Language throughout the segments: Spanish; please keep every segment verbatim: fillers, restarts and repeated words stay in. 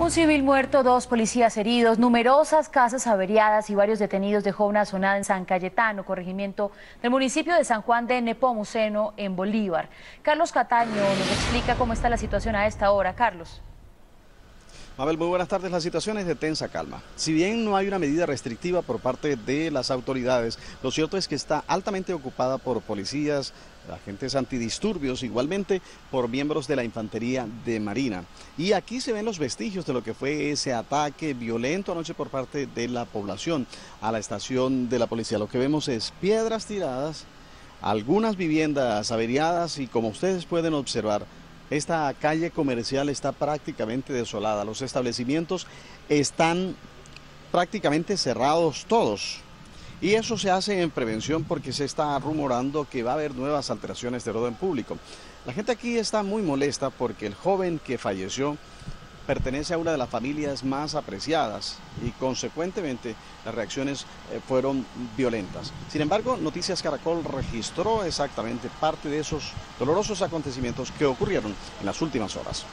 Un civil muerto, dos policías heridos, numerosas casas averiadas y varios detenidos dejó una sonada en San Cayetano, corregimiento del municipio de San Juan de Nepomuceno, en Bolívar. Carlos Cataño nos explica cómo está la situación a esta hora. Carlos. Mabel, muy buenas tardes. La situación es de tensa calma. Si bien no hay una medida restrictiva por parte de las autoridades, lo cierto es que está altamente ocupada por policías, agentes antidisturbios, igualmente por miembros de la Infantería de Marina. Y aquí se ven los vestigios de lo que fue ese ataque violento anoche por parte de la población a la estación de la policía. Lo que vemos es piedras tiradas, algunas viviendas averiadas y, como ustedes pueden observar, esta calle comercial está prácticamente desolada. Los establecimientos están prácticamente cerrados todos. Y eso se hace en prevención porque se está rumorando que va a haber nuevas alteraciones de orden público. La gente aquí está muy molesta porque el joven que falleció pertenece a una de las familias más apreciadas y consecuentemente las reacciones eh, fueron violentas. Sin embargo, Noticias Caracol registró exactamente parte de esos dolorosos acontecimientos que ocurrieron en las últimas horas.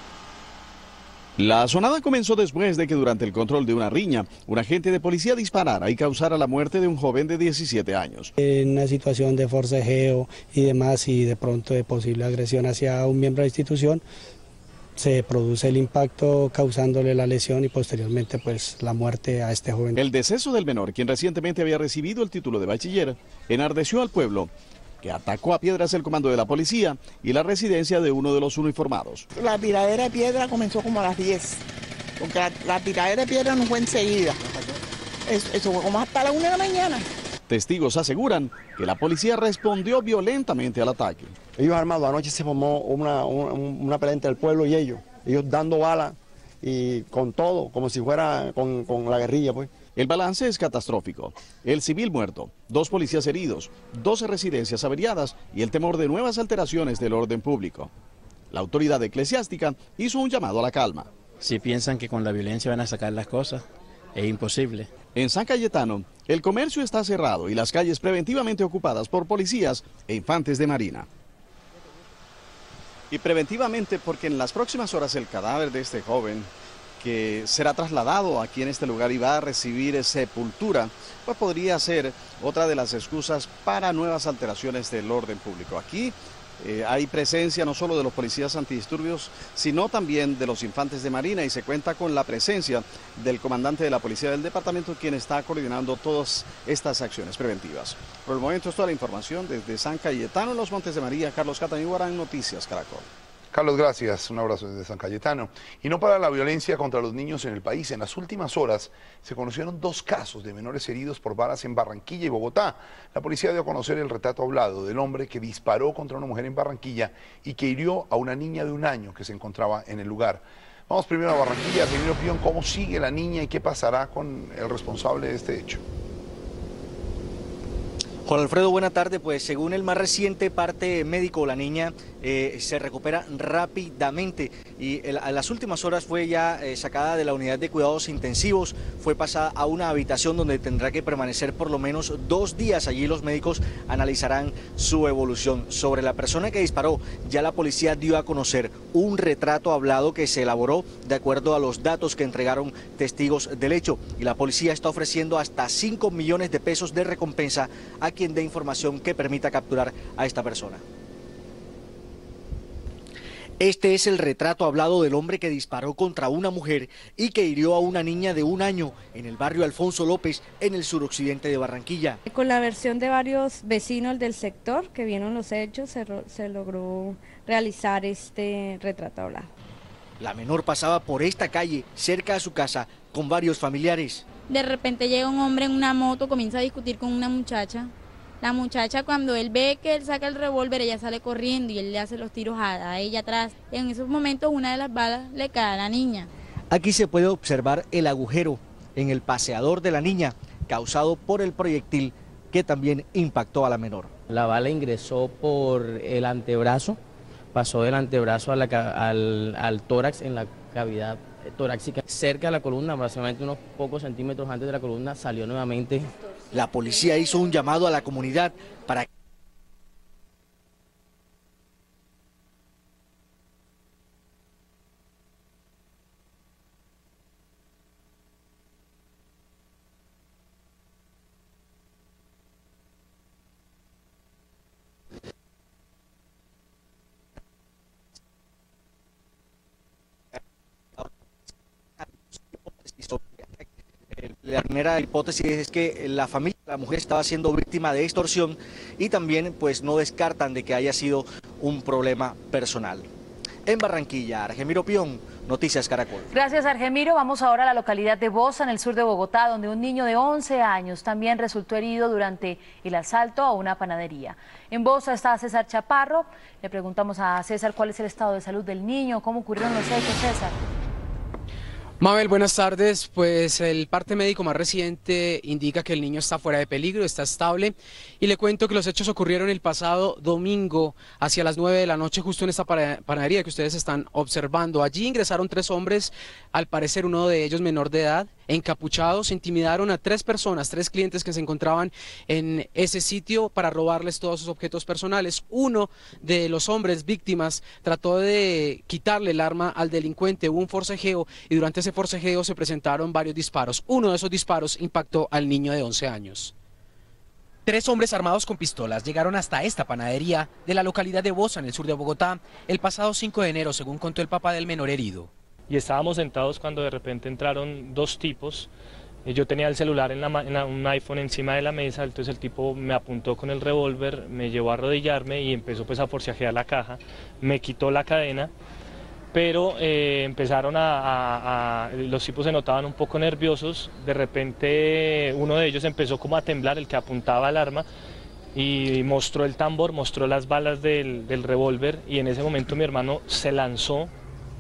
La sonada comenzó después de que durante el control de una riña, un agente de policía disparara y causara la muerte de un joven de diecisiete años. En una situación de forcejeo y demás, y de pronto de posible agresión hacia un miembro de la institución, se produce el impacto causándole la lesión y posteriormente pues la muerte a este joven. El deceso del menor, quien recientemente había recibido el título de bachiller, enardeció al pueblo, que atacó a piedras el comando de la policía y la residencia de uno de los uniformados. La tiradera de piedra comenzó como a las diez, porque la, la tiradera de piedra no fue enseguida. Eso, eso fue como hasta la una de la mañana. Testigos aseguran que la policía respondió violentamente al ataque. Ellos armados, anoche se formó una, una, una pelea entre el pueblo y ellos, ellos dando balas y con todo, como si fuera con, con la guerrilla, pues. El balance es catastrófico. El civil muerto, dos policías heridos, doce residencias averiadas y el temor de nuevas alteraciones del orden público. La autoridad eclesiástica hizo un llamado a la calma. Si piensan que con la violencia van a sacar las cosas, es imposible. En San Cayetano, el comercio está cerrado y las calles preventivamente ocupadas por policías e infantes de Marina. Y preventivamente porque en las próximas horas el cadáver de este joven, que será trasladado aquí en este lugar y va a recibir sepultura, pues podría ser otra de las excusas para nuevas alteraciones del orden público. Aquí eh, hay presencia no solo de los policías antidisturbios, sino también de los infantes de Marina, y se cuenta con la presencia del comandante de la policía del departamento, quien está coordinando todas estas acciones preventivas. Por el momento es toda la información desde San Cayetano, en los Montes de María. Carlos Cataño, Noticias Caracol. Carlos, gracias. Un abrazo desde San Cayetano. Y no para la violencia contra los niños en el país. En las últimas horas se conocieron dos casos de menores heridos por balas en Barranquilla y Bogotá. La policía dio a conocer el retrato hablado del hombre que disparó contra una mujer en Barranquilla y que hirió a una niña de un año que se encontraba en el lugar. Vamos primero a Barranquilla. Primero, Pion, ¿cómo sigue la niña y qué pasará con el responsable de este hecho? Juan Alfredo, buena tarde. Pues según el más reciente parte médico, la niña eh, se recupera rápidamente y en las últimas horas fue ya eh, sacada de la unidad de cuidados intensivos, fue pasada a una habitación donde tendrá que permanecer por lo menos dos días. Allí los médicos analizarán su evolución. Sobre la persona que disparó, ya la policía dio a conocer un retrato hablado que se elaboró de acuerdo a los datos que entregaron testigos del hecho, y la policía está ofreciendo hasta cinco millones de pesos de recompensa a quien dé información que permita capturar a esta persona. Este es el retrato hablado del hombre que disparó contra una mujer y que hirió a una niña de un año en el barrio Alfonso López, en el suroccidente de Barranquilla. Con la versión de varios vecinos del sector que vieron los hechos, se, se logró realizar este retrato hablado. La menor pasaba por esta calle, cerca de su casa, con varios familiares. De repente llega un hombre en una moto, comienza a discutir con una muchacha. La muchacha, cuando él ve que él saca el revólver, ella sale corriendo y él le hace los tiros a, a ella atrás. En esos momentos una de las balas le cae a la niña. Aquí se puede observar el agujero en el paseador de la niña, causado por el proyectil que también impactó a la menor. La bala ingresó por el antebrazo, pasó del antebrazo a la, al, al tórax, en la cavidad torácica, cerca de la columna, aproximadamente unos pocos centímetros antes de la columna, salió nuevamente. La policía hizo un llamado a la comunidad para que La primera hipótesis es que la familia de la mujer estaba siendo víctima de extorsión y también pues no descartan de que haya sido un problema personal. En Barranquilla, Argemiro Pion, Noticias Caracol. Gracias, Argemiro. Vamos ahora a la localidad de Bosa, en el sur de Bogotá, donde un niño de once años también resultó herido durante el asalto a una panadería. En Bosa está César Chaparro. Le preguntamos a César cuál es el estado de salud del niño, cómo ocurrieron los hechos, César. Mabel, buenas tardes. Pues el parte médico más reciente indica que el niño está fuera de peligro, está estable. Y le cuento que los hechos ocurrieron el pasado domingo hacia las nueve de la noche, justo en esta panadería que ustedes están observando. Allí ingresaron tres hombres, al parecer uno de ellos menor de edad, encapuchados, intimidaron a tres personas, tres clientes que se encontraban en ese sitio para robarles todos sus objetos personales. Uno de los hombres víctimas trató de quitarle el arma al delincuente, hubo un forcejeo y durante ese forcejeo se presentaron varios disparos. Uno de esos disparos impactó al niño de once años. Tres hombres armados con pistolas llegaron hasta esta panadería de la localidad de Bosa, en el sur de Bogotá, el pasado cinco de enero, según contó el papá del menor herido. Y estábamos sentados cuando de repente entraron dos tipos. Yo tenía el celular en, la, en la, un iPhone encima de la mesa, entonces el tipo me apuntó con el revólver, me llevó a arrodillarme y empezó pues a forcejear la caja, me quitó la cadena, pero eh, empezaron a, a, a, los tipos se notaban un poco nerviosos. De repente uno de ellos empezó como a temblar, el que apuntaba el arma, y mostró el tambor, mostró las balas del, del revólver, y en ese momento mi hermano se lanzó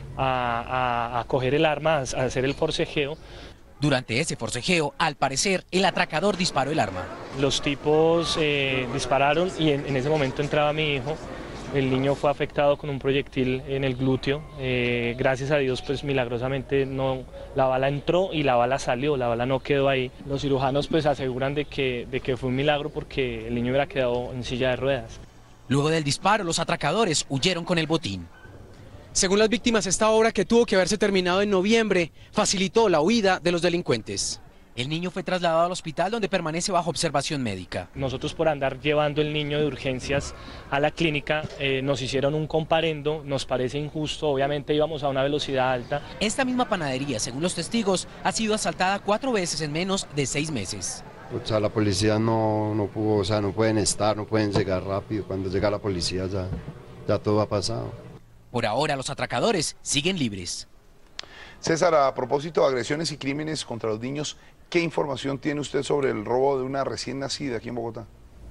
A, a, a coger el arma, a hacer el forcejeo. Durante ese forcejeo, al parecer, el atracador disparó el arma. Los tipos eh, dispararon y en, en ese momento entraba mi hijo. El niño fue afectado con un proyectil en el glúteo. Eh, gracias a Dios, pues milagrosamente no, la bala entró y la bala salió, la bala no quedó ahí. Los cirujanos pues aseguran de que, de que fue un milagro porque el niño hubiera quedado en silla de ruedas. Luego del disparo, los atracadores huyeron con el botín. Según las víctimas, esta obra, que tuvo que haberse terminado en noviembre, facilitó la huida de los delincuentes. El niño fue trasladado al hospital, donde permanece bajo observación médica. Nosotros, por andar llevando el niño de urgencias a la clínica, eh, nos hicieron un comparendo, nos parece injusto, obviamente íbamos a una velocidad alta. Esta misma panadería, según los testigos, ha sido asaltada cuatro veces en menos de seis meses. O sea, la policía no, no pudo, o sea, no pueden estar, no pueden llegar rápido. Cuando llega la policía ya, ya todo ha pasado. Por ahora, los atracadores siguen libres. César, a propósito de agresiones y crímenes contra los niños, ¿qué información tiene usted sobre el robo de una recién nacida aquí en Bogotá?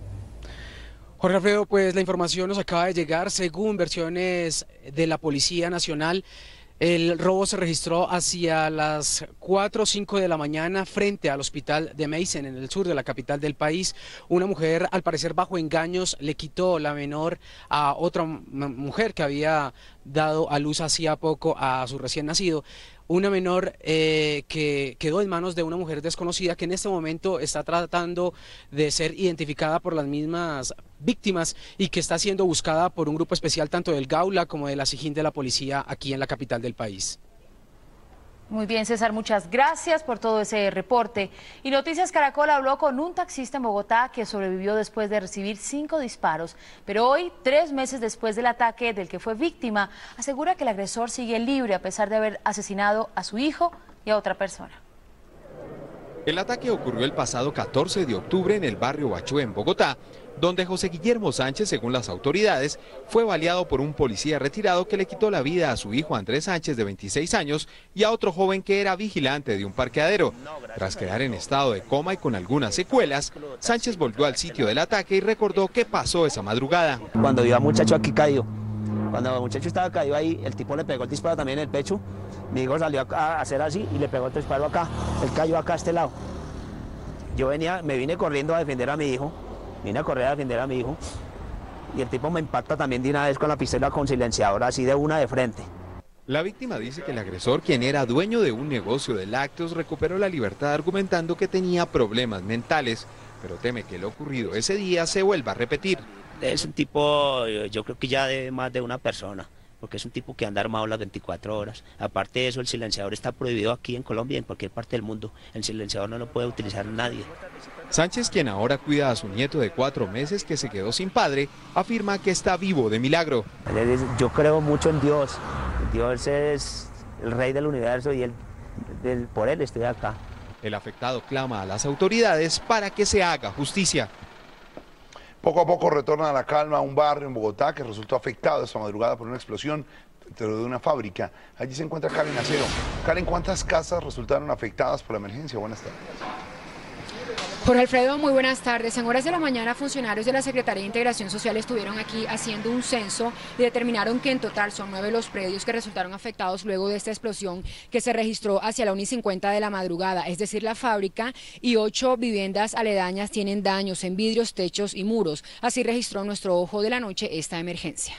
Jorge Alfredo, pues la información nos acaba de llegar. Según versiones de la Policía Nacional, el robo se registró hacia las cuatro o cinco de la mañana frente al hospital de Meissen, en el sur de la capital del país. Una mujer, al parecer bajo engaños, le quitó la menor a otra mujer que había dado a luz hacía poco a su recién nacido. Una menor eh, que quedó en manos de una mujer desconocida que en este momento está tratando de ser identificada por las mismas víctimas y que está siendo buscada por un grupo especial tanto del Gaula como de la SIJIN de la policía aquí en la capital del país. Muy bien, César, muchas gracias por todo ese reporte. Y Noticias Caracol habló con un taxista en Bogotá que sobrevivió después de recibir cinco disparos. Pero hoy, tres meses después del ataque del que fue víctima, asegura que el agresor sigue libre a pesar de haber asesinado a su hijo y a otra persona. El ataque ocurrió el pasado catorce de octubre en el barrio Bachú, en Bogotá, donde José Guillermo Sánchez, según las autoridades, fue baleado por un policía retirado que le quitó la vida a su hijo Andrés Sánchez, de veintiséis años, y a otro joven que era vigilante de un parqueadero. Tras quedar en estado de coma y con algunas secuelas, Sánchez volvió al sitio del ataque y recordó qué pasó esa madrugada. Cuando vio a muchacho aquí caído, cuando el muchacho estaba caído ahí, el tipo le pegó el disparo también en el pecho. Mi hijo salió a hacer así y le pegó el disparo acá. Él cayó acá a este lado. Yo venía, me vine corriendo a defender a mi hijo. Vine a correr a defender a mi hijo y el tipo me impacta también de una vez con la pistola con silenciador, así de una de frente. La víctima dice que el agresor, quien era dueño de un negocio de lácteos, recuperó la libertad argumentando que tenía problemas mentales, pero teme que lo ocurrido ese día se vuelva a repetir. Es un tipo, yo creo que ya de más de una persona, porque es un tipo que anda armado las veinticuatro horas. Aparte de eso, el silenciador está prohibido aquí en Colombia y en cualquier parte del mundo. El silenciador no lo puede utilizar nadie. Sánchez, quien ahora cuida a su nieto de cuatro meses que se quedó sin padre, afirma que está vivo de milagro. Yo creo mucho en Dios. Dios es el rey del universo y él, él, por él estoy acá. El afectado clama a las autoridades para que se haga justicia. Poco a poco retorna a la calma un barrio en Bogotá que resultó afectado esta madrugada por una explosión dentro de una fábrica. Allí se encuentra Karen Acero. Karen, ¿cuántas casas resultaron afectadas por la emergencia? Buenas tardes. Jorge Alfredo, muy buenas tardes. En horas de la mañana, funcionarios de la Secretaría de Integración Social estuvieron aquí haciendo un censo y determinaron que en total son nueve los predios que resultaron afectados luego de esta explosión que se registró hacia la una y cincuenta de la madrugada, es decir, la fábrica, y ocho viviendas aledañas tienen daños en vidrios, techos y muros. Así registró nuestro Ojo de la Noche esta emergencia.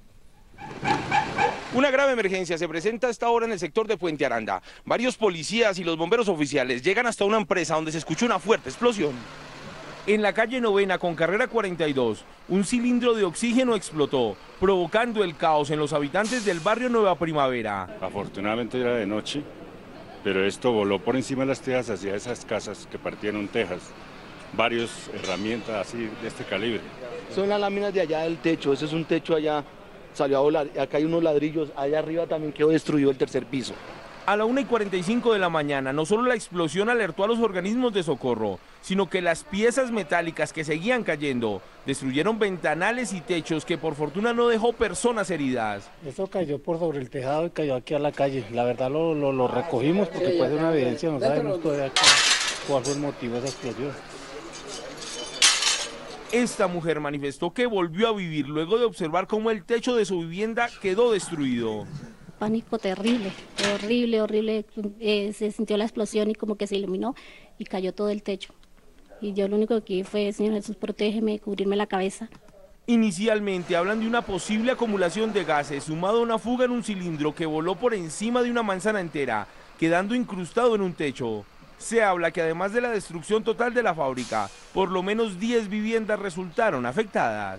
Una grave emergencia se presenta a esta hora en el sector de Puente Aranda. Varios policías y los bomberos oficiales llegan hasta una empresa donde se escuchó una fuerte explosión. En la calle Novena con carrera cuarenta y dos, un cilindro de oxígeno explotó, provocando el caos en los habitantes del barrio Nueva Primavera. Afortunadamente era de noche, pero esto voló por encima de las tejas hacia esas casas que partieron tejas. Varias herramientas así de este calibre. Son las láminas de allá del techo, ese es un techo allá. Salió a volar, acá hay unos ladrillos, allá arriba también quedó destruido el tercer piso. A la una y cuarenta y cinco de la mañana, no solo la explosión alertó a los organismos de socorro, sino que las piezas metálicas que seguían cayendo destruyeron ventanales y techos que por fortuna no dejó personas heridas. Esto cayó por sobre el tejado y cayó aquí a la calle. La verdad lo, lo, lo recogimos porque puede ser una evidencia, no sabemos todavía cuál fue el motivo de esa explosión. Esta mujer manifestó que volvió a vivir luego de observar cómo el techo de su vivienda quedó destruido. Pánico terrible, horrible, horrible. Eh, se sintió la explosión y como que se iluminó y cayó todo el techo. Y yo lo único que fue, Señor Jesús, protégeme, cubrirme la cabeza. Inicialmente hablan de una posible acumulación de gases sumado a una fuga en un cilindro que voló por encima de una manzana entera, quedando incrustado en un techo. Se habla que además de la destrucción total de la fábrica, por lo menos diez viviendas resultaron afectadas.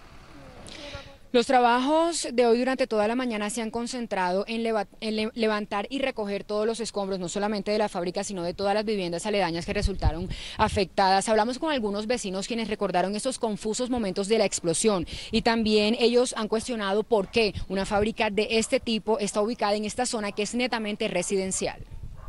Los trabajos de hoy durante toda la mañana se han concentrado en, leva en le levantar y recoger todos los escombros, no solamente de la fábrica, sino de todas las viviendas aledañas que resultaron afectadas. Hablamos con algunos vecinos quienes recordaron estos confusos momentos de la explosión y también ellos han cuestionado por qué una fábrica de este tipo está ubicada en esta zona que es netamente residencial.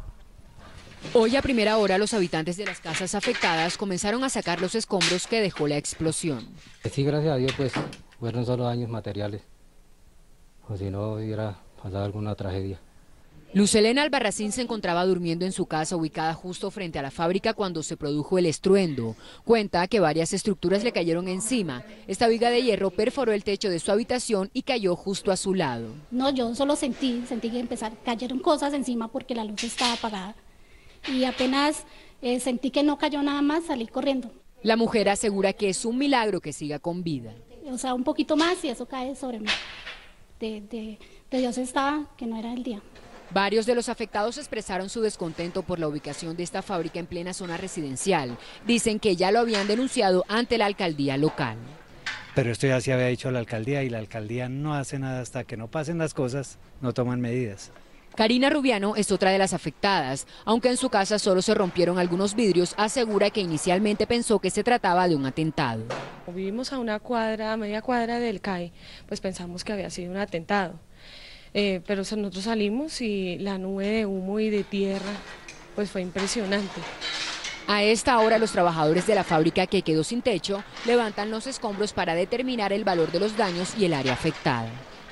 Hoy a primera hora los habitantes de las casas afectadas comenzaron a sacar los escombros que dejó la explosión. Sí, gracias a Dios, pues fueron solo daños materiales, o si no hubiera pasado alguna tragedia. Luz Helena Albarracín se encontraba durmiendo en su casa ubicada justo frente a la fábrica cuando se produjo el estruendo. Cuenta que varias estructuras le cayeron encima. Esta viga de hierro perforó el techo de su habitación y cayó justo a su lado. No, yo solo sentí, sentí que empezar, cayeron cosas encima porque la luz estaba apagada. Y apenas eh, sentí que no cayó nada más, salí corriendo. La mujer asegura que es un milagro que siga con vida. O sea, un poquito más y eso cae sobre mí. De, de, de Dios estaba, que no era el día. Varios de los afectados expresaron su descontento por la ubicación de esta fábrica en plena zona residencial. Dicen que ya lo habían denunciado ante la alcaldía local. Pero esto ya se había dicho a la alcaldía y la alcaldía no hace nada hasta que no pasen las cosas, no toman medidas. Karina Rubiano es otra de las afectadas. Aunque en su casa solo se rompieron algunos vidrios, asegura que inicialmente pensó que se trataba de un atentado. Vivimos a una cuadra, a media cuadra del C A I, pues pensamos que había sido un atentado. Eh, pero nosotros salimos y la nube de humo y de tierra pues fue impresionante. A esta hora los trabajadores de la fábrica que quedó sin techo levantan los escombros para determinar el valor de los daños y el área afectada.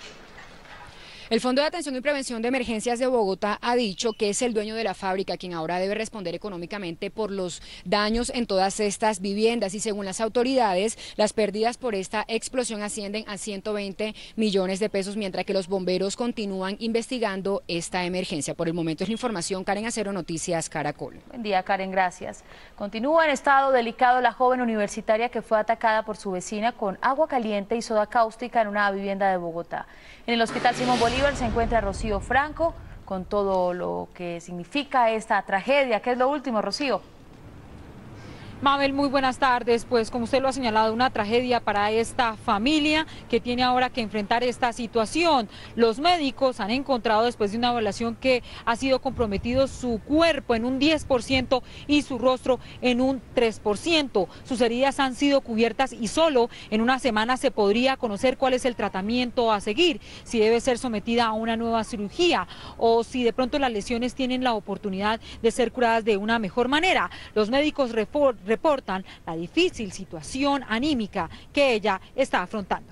El Fondo de Atención y Prevención de Emergencias de Bogotá ha dicho que es el dueño de la fábrica quien ahora debe responder económicamente por los daños en todas estas viviendas y según las autoridades, las pérdidas por esta explosión ascienden a ciento veinte millones de pesos, mientras que los bomberos continúan investigando esta emergencia. Por el momento es la información. Karen Acero, Noticias Caracol. Buen día, Karen, gracias. Continúa en estado delicado la joven universitaria que fue atacada por su vecina con agua caliente y soda cáustica en una vivienda de Bogotá. En el Hospital Simón Bolívar se encuentra Rocío Franco con todo lo que significa esta tragedia. ¿Qué es lo último, Rocío? Mabel, muy buenas tardes. Pues como usted lo ha señalado, una tragedia para esta familia que tiene ahora que enfrentar esta situación. Los médicos han encontrado, después de una evaluación, que ha sido comprometido su cuerpo en un diez por ciento y su rostro en un tres por ciento. Sus heridas han sido cubiertas y solo en una semana se podría conocer cuál es el tratamiento a seguir, si debe ser sometida a una nueva cirugía o si de pronto las lesiones tienen la oportunidad de ser curadas de una mejor manera. Los médicos reportan la difícil situación anímica que ella está afrontando.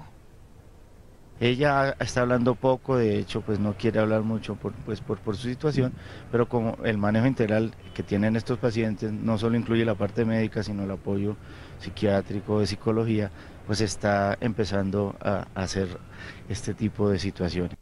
Ella está hablando poco, de hecho pues no quiere hablar mucho por, pues, por, por su situación, pero como el manejo integral que tienen estos pacientes no solo incluye la parte médica, sino el apoyo psiquiátrico, de psicología, pues está empezando a, a hacer este tipo de situaciones.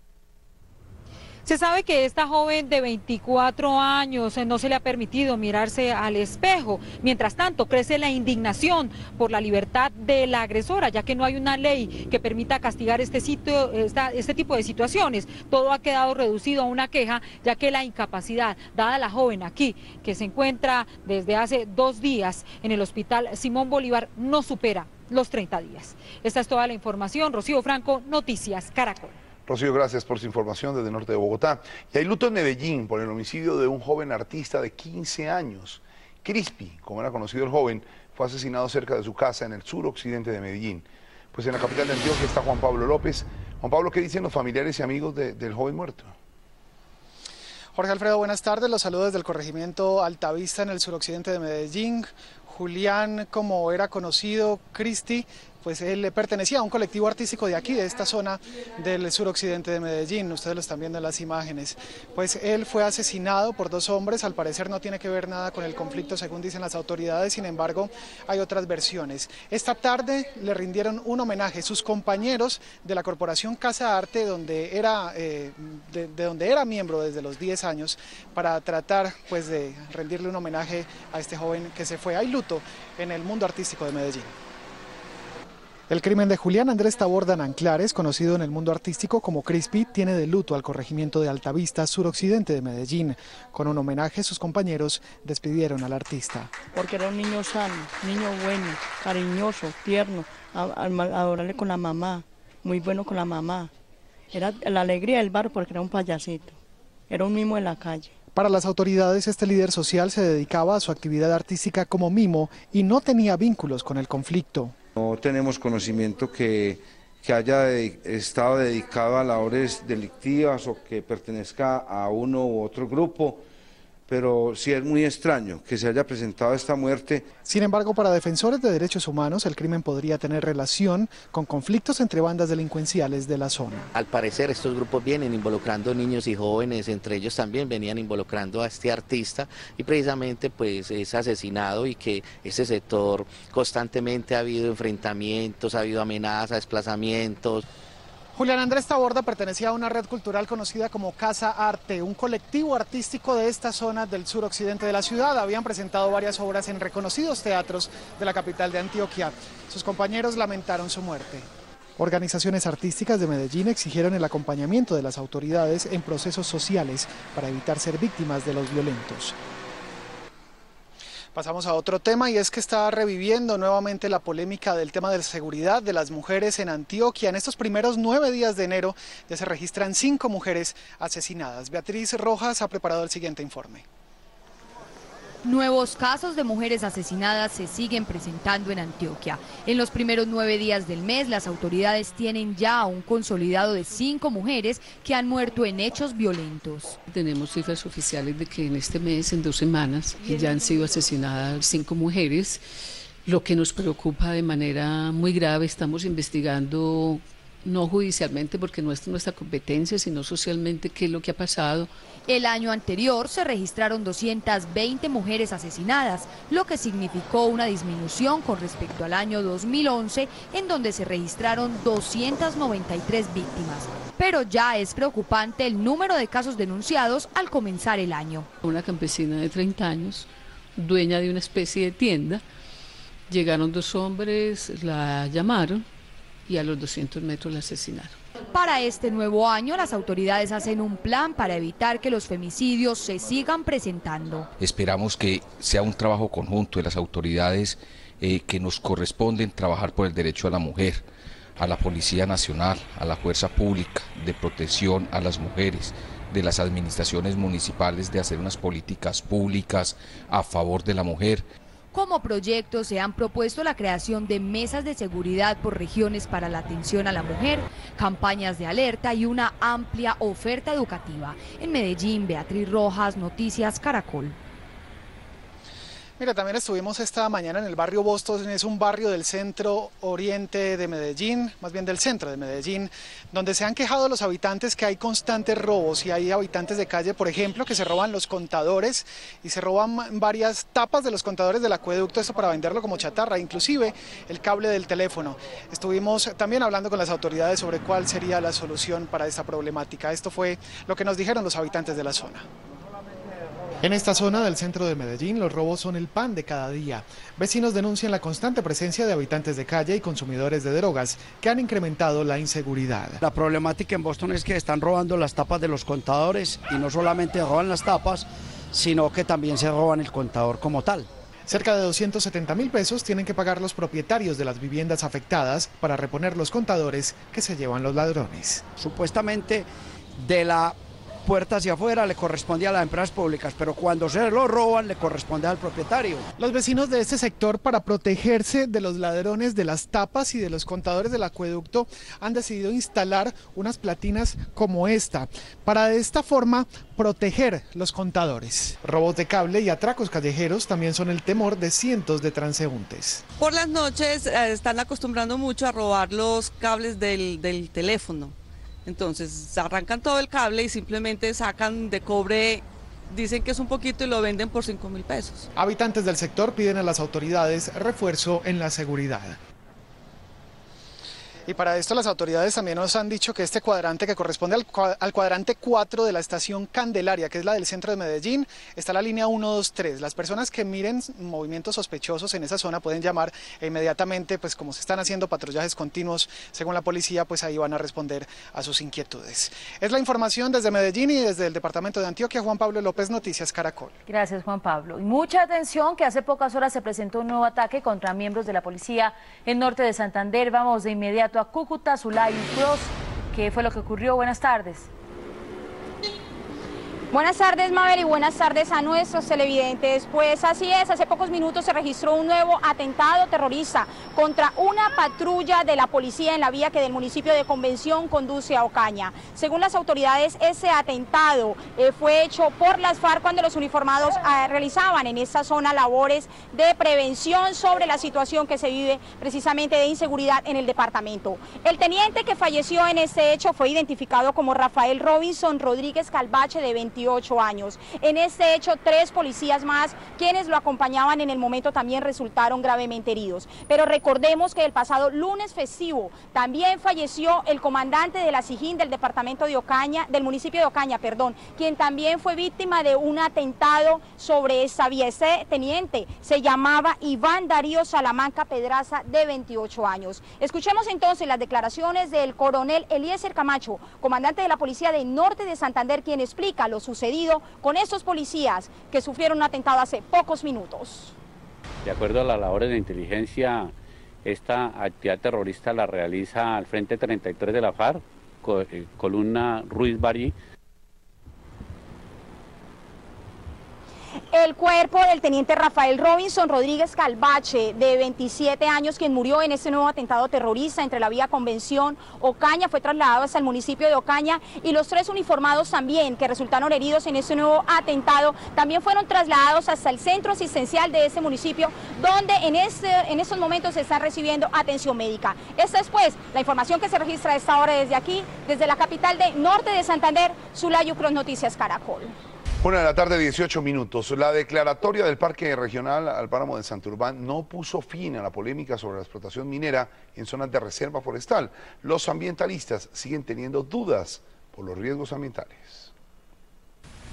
Se sabe que esta joven de veinticuatro años no se le ha permitido mirarse al espejo. Mientras tanto, crece la indignación por la libertad de la agresora, ya que no hay una ley que permita castigar este, sitio, esta, este tipo de situaciones. Todo ha quedado reducido a una queja, ya que la incapacidad dada a la joven aquí, que se encuentra desde hace dos días en el hospital Simón Bolívar, no supera los treinta días. Esta es toda la información. Rocío Franco, Noticias Caracol. Rocío, gracias por su información desde el norte de Bogotá. Y hay luto en Medellín por el homicidio de un joven artista de quince años. Crispy, como era conocido el joven, fue asesinado cerca de su casa en el suroccidente de Medellín. Pues en la capital de Antioquia está Juan Pablo López. Juan Pablo, ¿qué dicen los familiares y amigos de, del joven muerto? Jorge Alfredo, buenas tardes. Los saludos desde el corregimiento Altavista en el suroccidente de Medellín. Julián, como era conocido, Cristi, pues él pertenecía a un colectivo artístico de aquí, de esta zona del suroccidente de Medellín. Ustedes lo están viendo en las imágenes. Pues él fue asesinado por dos hombres, al parecer no tiene que ver nada con el conflicto, según dicen las autoridades, sin embargo, hay otras versiones. Esta tarde le rindieron un homenaje sus compañeros de la corporación Casa Arte, donde era, eh, de, de donde era miembro desde los diez años, para tratar pues de rendirle un homenaje a este joven que se fue. Hay luto en el mundo artístico de Medellín. El crimen de Julián Andrés Taborda Anclares, conocido en el mundo artístico como Crispy, tiene de luto al corregimiento de Altavista, suroccidente de Medellín. Con un homenaje, sus compañeros despidieron al artista. Porque era un niño sano, niño bueno, cariñoso, tierno, adorable con la mamá, muy bueno con la mamá. Era la alegría del barrio porque era un payasito, era un mimo en la calle. Para las autoridades, este líder social se dedicaba a su actividad artística como mimo y no tenía vínculos con el conflicto. No tenemos conocimiento que, que haya de, estado dedicado a labores delictivas o que pertenezca a uno u otro grupo, pero sí es muy extraño que se haya presentado esta muerte. Sin embargo, para defensores de derechos humanos, el crimen podría tener relación con conflictos entre bandas delincuenciales de la zona. Al parecer, estos grupos vienen involucrando niños y jóvenes, entre ellos también venían involucrando a este artista y precisamente pues es asesinado, y que ese sector constantemente ha habido enfrentamientos, ha habido amenazas, desplazamientos. Julián Andrés Taborda pertenecía a una red cultural conocida como Casa Arte, un colectivo artístico de esta zona del suroccidente de la ciudad. Habían presentado varias obras en reconocidos teatros de la capital de Antioquia. Sus compañeros lamentaron su muerte. Organizaciones artísticas de Medellín exigieron el acompañamiento de las autoridades en procesos sociales para evitar ser víctimas de los violentos. Pasamos a otro tema, y es que está reviviendo nuevamente la polémica del tema de la seguridad de las mujeres en Antioquia. En estos primeros nueve días de enero ya se registran cinco mujeres asesinadas. Beatriz Rojas ha preparado el siguiente informe. Nuevos casos de mujeres asesinadas se siguen presentando en Antioquia. En los primeros nueve días del mes, las autoridades tienen ya un consolidado de cinco mujeres que han muerto en hechos violentos. Tenemos cifras oficiales de que en este mes, en dos semanas, ya han sido asesinadas cinco mujeres. Lo que nos preocupa de manera muy grave, estamos investigando, no judicialmente porque no es nuestra competencia, sino socialmente, qué es lo que ha pasado. El año anterior se registraron doscientas veinte mujeres asesinadas, lo que significó una disminución con respecto al año dos mil once, en donde se registraron doscientas noventa y tres víctimas. Pero ya es preocupante el número de casos denunciados al comenzar el año. Una campesina de treinta años, dueña de una especie de tienda, llegaron dos hombres, la llamaron y a los doscientos metros la asesinaron. Para este nuevo año, las autoridades hacen un plan para evitar que los femicidios se sigan presentando. Esperamos que sea un trabajo conjunto de las autoridades eh, que nos corresponden trabajar por el derecho a la mujer, a la Policía Nacional, a la Fuerza Pública de protección a las mujeres, de las administraciones municipales de hacer unas políticas públicas a favor de la mujer. Como proyecto se han propuesto la creación de mesas de seguridad por regiones para la atención a la mujer, campañas de alerta y una amplia oferta educativa. En Medellín, Beatriz Rojas, Noticias Caracol. Mira, también estuvimos esta mañana en el barrio Boston, es un barrio del centro oriente de Medellín, más bien del centro de Medellín, donde se han quejado los habitantes que hay constantes robos y hay habitantes de calle, por ejemplo, que se roban los contadores y se roban varias tapas de los contadores del acueducto, esto para venderlo como chatarra, inclusive el cable del teléfono. Estuvimos también hablando con las autoridades sobre cuál sería la solución para esta problemática. Esto fue lo que nos dijeron los habitantes de la zona. En esta zona del centro de Medellín, los robos son el pan de cada día. Vecinos denuncian la constante presencia de habitantes de calle y consumidores de drogas que han incrementado la inseguridad. La problemática en Boston es que están robando las tapas de los contadores y no solamente roban las tapas, sino que también se roban el contador como tal. Cerca de doscientos setenta mil pesos tienen que pagar los propietarios de las viviendas afectadas para reponer los contadores que se llevan los ladrones. Supuestamente de la puerta hacia afuera le corresponde a las empresas públicas, pero cuando se lo roban le corresponde al propietario. Los vecinos de este sector, para protegerse de los ladrones de las tapas y de los contadores del acueducto, han decidido instalar unas platinas como esta, para de esta forma proteger los contadores. Robos de cable y atracos callejeros también son el temor de cientos de transeúntes. Por las noches eh, están acostumbrando mucho a robar los cables del, del teléfono. Entonces arrancan todo el cable y simplemente sacan de cobre, dicen que es un poquito y lo venden por cinco mil pesos. Habitantes del sector piden a las autoridades refuerzo en la seguridad. Y para esto las autoridades también nos han dicho que este cuadrante que corresponde al, al cuadrante cuatro de la estación Candelaria, que es la del centro de Medellín, está la línea uno dos tres. Las personas que miren movimientos sospechosos en esa zona pueden llamar e inmediatamente, pues como se están haciendo patrullajes continuos según la policía, pues ahí van a responder a sus inquietudes. Es la información desde Medellín y desde el departamento de Antioquia. Juan Pablo López, Noticias Caracol. Gracias, Juan Pablo. Y mucha atención, que hace pocas horas se presentó un nuevo ataque contra miembros de la policía en norte de Santander. Vamos de inmediato a Cúcuta, Zulay Cruz. ¿Qué fue lo que ocurrió? Buenas tardes. Buenas tardes, Mabel, y buenas tardes a nuestros televidentes. Pues así es, hace pocos minutos se registró un nuevo atentado terrorista contra una patrulla de la policía en la vía que del municipio de Convención conduce a Ocaña. Según las autoridades, ese atentado eh, fue hecho por las FARC cuando los uniformados eh, realizaban en esta zona labores de prevención sobre la situación que se vive precisamente de inseguridad en el departamento. El teniente que falleció en este hecho fue identificado como Rafael Robinson Rodríguez Calvache, de veintiocho años. En este hecho, tres policías más, quienes lo acompañaban en el momento, también resultaron gravemente heridos. Pero recordemos que el pasado lunes festivo también falleció el comandante de la SIJIN del departamento de Ocaña, del municipio de Ocaña, perdón, quien también fue víctima de un atentado sobre esta vía. Este teniente se llamaba Iván Darío Salamanca Pedraza, de veintiocho años. Escuchemos entonces las declaraciones del coronel Eliezer Camacho, comandante de la policía de Norte de Santander, quien explica lo sucedido con estos policías que sufrieron un atentado hace pocos minutos. De acuerdo a las labores de inteligencia, esta actividad terrorista la realiza al Frente treinta y tres de la FARC, columna Ruiz Barí. El cuerpo del teniente Rafael Robinson Rodríguez Calvache, de veintisiete años, quien murió en este nuevo atentado terrorista entre la vía Convención Ocaña, fue trasladado hasta el municipio de Ocaña, y los tres uniformados también que resultaron heridos en este nuevo atentado también fueron trasladados hasta el centro asistencial de este municipio, donde en, este, en estos momentos se están recibiendo atención médica. Esta es pues la información que se registra a esta hora desde aquí, desde la capital de Norte de Santander, Zulay Cruz, Noticias Caracol. Una de la tarde, dieciocho minutos. La declaratoria del Parque Regional al Páramo de Santurbán no puso fin a la polémica sobre la explotación minera en zonas de reserva forestal. Los ambientalistas siguen teniendo dudas por los riesgos ambientales.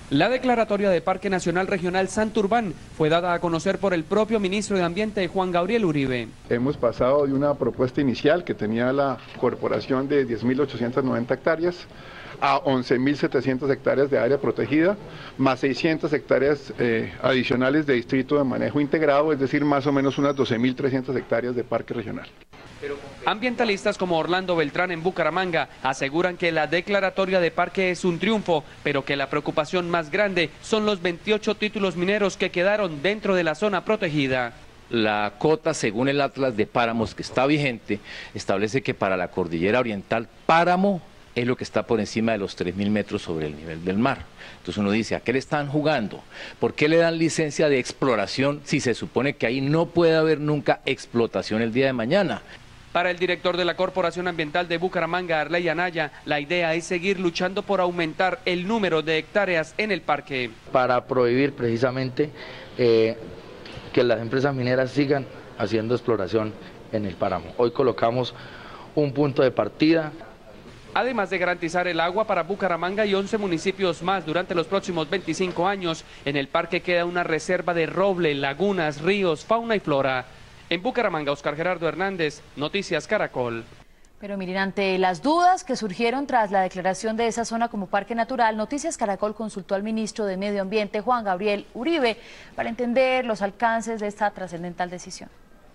La declaratoria de Parque Nacional Regional Santurbán fue dada a conocer por el propio ministro de Ambiente, Juan Gabriel Uribe. Hemos pasado de una propuesta inicial que tenía la corporación de diez mil ochocientas noventa hectáreas a once mil setecientas hectáreas de área protegida, más seiscientas hectáreas eh, adicionales de distrito de manejo integrado, es decir, más o menos unas doce mil trescientas hectáreas de parque regional. Ambientalistas como Orlando Beltrán en Bucaramanga aseguran que la declaratoria de parque es un triunfo, pero que la preocupación más grande son los veintiocho títulos mineros que quedaron dentro de la zona protegida. La cota, según el Atlas de Páramos que está vigente, establece que para la cordillera oriental, páramo es lo que está por encima de los tres mil metros sobre el nivel del mar. Entonces uno dice, ¿a qué le están jugando? ¿Por qué le dan licencia de exploración si se supone que ahí no puede haber nunca explotación el día de mañana? Para el director de la Corporación Ambiental de Bucaramanga, Arley Anaya, la idea es seguir luchando por aumentar el número de hectáreas en el parque. Para prohibir precisamente eh, que las empresas mineras sigan haciendo exploración en el páramo. Hoy colocamos un punto de partida. Además de garantizar el agua para Bucaramanga y once municipios más durante los próximos veinticinco años, en el parque queda una reserva de roble, lagunas, ríos, fauna y flora. En Bucaramanga, Oscar Gerardo Hernández, Noticias Caracol. Pero miren, ante las dudas que surgieron tras la declaración de esa zona como parque natural, Noticias Caracol consultó al ministro de Medio Ambiente, Juan Gabriel Uribe, para entender los alcances de esta trascendental decisión.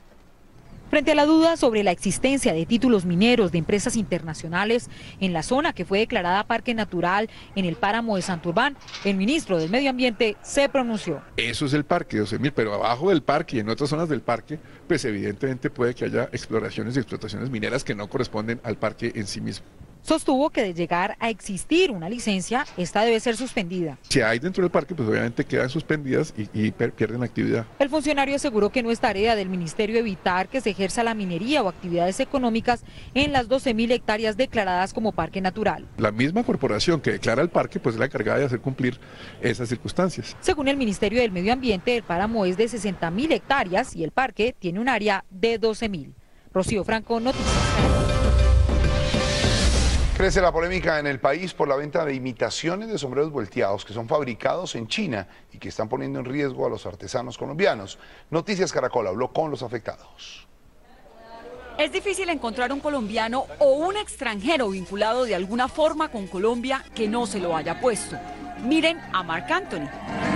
Frente a la duda sobre la existencia de títulos mineros de empresas internacionales en la zona que fue declarada parque natural en el páramo de Santurbán, el ministro del Medio Ambiente se pronunció. Eso es el parque, doce mil, pero abajo del parque y en otras zonas del parque, pues evidentemente puede que haya exploraciones y explotaciones mineras que no corresponden al parque en sí mismo. Sostuvo que de llegar a existir una licencia, esta debe ser suspendida. Si hay dentro del parque, pues obviamente quedan suspendidas y, y pierden la actividad. El funcionario aseguró que no es tarea del ministerio evitar que se ejerza la minería o actividades económicas en las doce mil hectáreas declaradas como parque natural. La misma corporación que declara el parque, pues es la encargada de hacer cumplir esas circunstancias. Según el Ministerio del Medio Ambiente, el páramo es de sesenta mil hectáreas y el parque tiene un área de doce mil. Rocío Franco, Noticias. Crece la polémica en el país por la venta de imitaciones de sombreros volteados que son fabricados en China y que están poniendo en riesgo a los artesanos colombianos. Noticias Caracol habló con los afectados. Es difícil encontrar un colombiano o un extranjero vinculado de alguna forma con Colombia que no se lo haya puesto. Miren a Marc Anthony.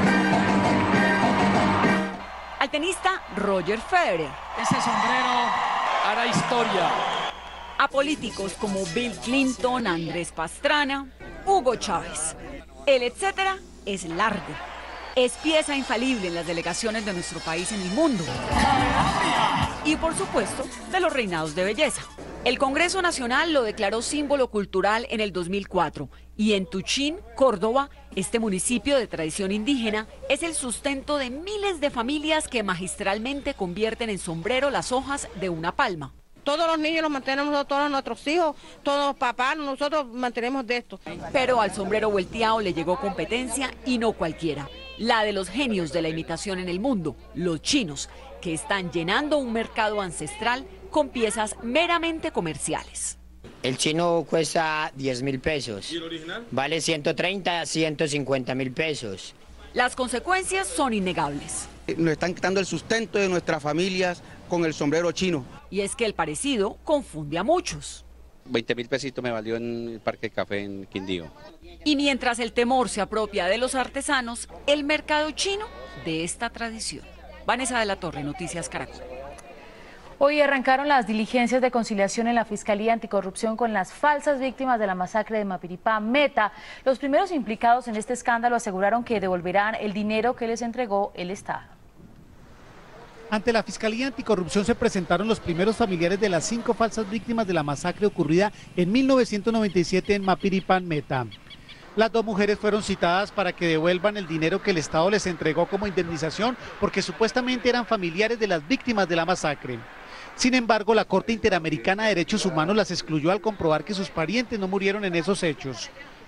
Al tenista Roger Federer. Ese sombrero hará historia. A políticos como Bill Clinton, Andrés Pastrana, Hugo Chávez. El etcétera es largo. Es pieza infalible en las delegaciones de nuestro país en el mundo. Y por supuesto, de los reinados de belleza. El Congreso Nacional lo declaró símbolo cultural en el dos mil cuatro y en Tuchín, Córdoba, este municipio de tradición indígena, es el sustento de miles de familias que magistralmente convierten en sombrero las hojas de una palma. Todos los niños los mantenemos, todos nuestros hijos, todos los papás, nosotros mantenemos de esto. Pero al sombrero volteado le llegó competencia y no cualquiera. La de los genios de la imitación en el mundo, los chinos, que están llenando un mercado ancestral con piezas meramente comerciales. El chino cuesta diez mil pesos. ¿Y el original? Vale ciento treinta a ciento cincuenta mil pesos. Las consecuencias son innegables. Nos están quitando el sustento de nuestras familias con el sombrero chino. Y es que el parecido confunde a muchos. veinte mil pesitos me valió en el Parque Café en Quindío. Y mientras el temor se apropia de los artesanos, el mercado chino de esta tradición. Vanessa de la Torre, Noticias Caracol. Hoy arrancaron las diligencias de conciliación en la Fiscalía Anticorrupción con las falsas víctimas de la masacre de Mapiripá Meta. Los primeros implicados en este escándalo aseguraron que devolverán el dinero que les entregó el Estado. Ante la Fiscalía Anticorrupción se presentaron los primeros familiares de las cinco falsas víctimas de la masacre ocurrida en mil novecientos noventa y siete en Mapiripá Meta. Las dos mujeres fueron citadas para que devuelvan el dinero que el Estado les entregó como indemnización porque supuestamente eran familiares de las víctimas de la masacre. Sin embargo, la Corte Interamericana de Derechos Humanos las excluyó al comprobar que sus parientes no murieron en esos hechos.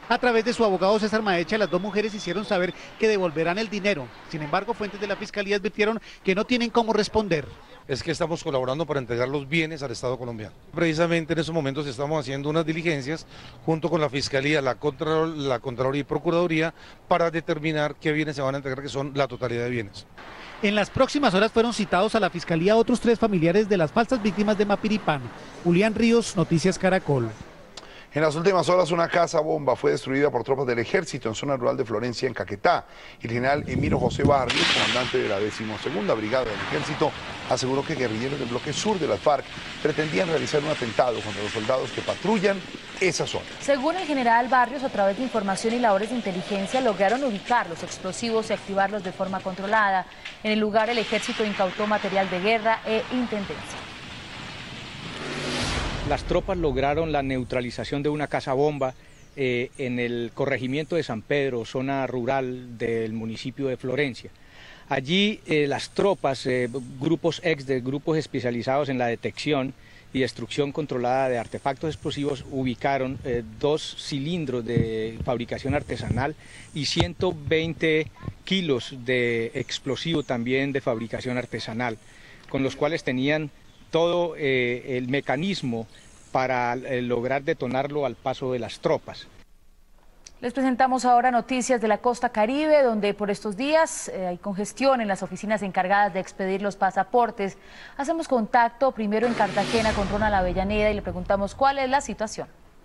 A través de su abogado César Maecha, las dos mujeres hicieron saber que devolverán el dinero. Sin embargo, fuentes de la Fiscalía advirtieron que no tienen cómo responder. Es que estamos colaborando para entregar los bienes al Estado colombiano. Precisamente en estos momentos estamos haciendo unas diligencias junto con la Fiscalía, la, Contra, la Contraloría y Procuraduría para determinar qué bienes se van a entregar, que son la totalidad de bienes. En las próximas horas fueron citados a la Fiscalía otros tres familiares de las falsas víctimas de Mapiripán. Julián Ríos, Noticias Caracol. En las últimas horas, una casa bomba fue destruida por tropas del ejército en zona rural de Florencia, en Caquetá. El general Emiro José Barrios, comandante de la decimosegunda Brigada del Ejército, aseguró que guerrilleros del bloque sur de las FARC pretendían realizar un atentado contra los soldados que patrullan esa zona. Según el general Barrios, a través de información y labores de inteligencia, lograron ubicar los explosivos y activarlos de forma controlada. En el lugar, el ejército incautó material de guerra e intendencia. Las tropas lograron la neutralización de una casa bomba eh, en el corregimiento de San Pedro, zona rural del municipio de Florencia. Allí eh, las tropas, eh, grupos ex de grupos especializados en la detección y destrucción controlada de artefactos explosivos, ubicaron eh, dos cilindros de fabricación artesanal y ciento veinte kilos de explosivo también de fabricación artesanal, con los cuales tenían todo eh, el mecanismo para eh, lograr detonarlo al paso de las tropas. Les presentamos ahora noticias de la costa caribe, donde por estos días eh, hay congestión en las oficinas encargadas de expedir los pasaportes. Hacemos contacto primero en Cartagena con Ronald Avellaneda y le preguntamos cuál es la situación.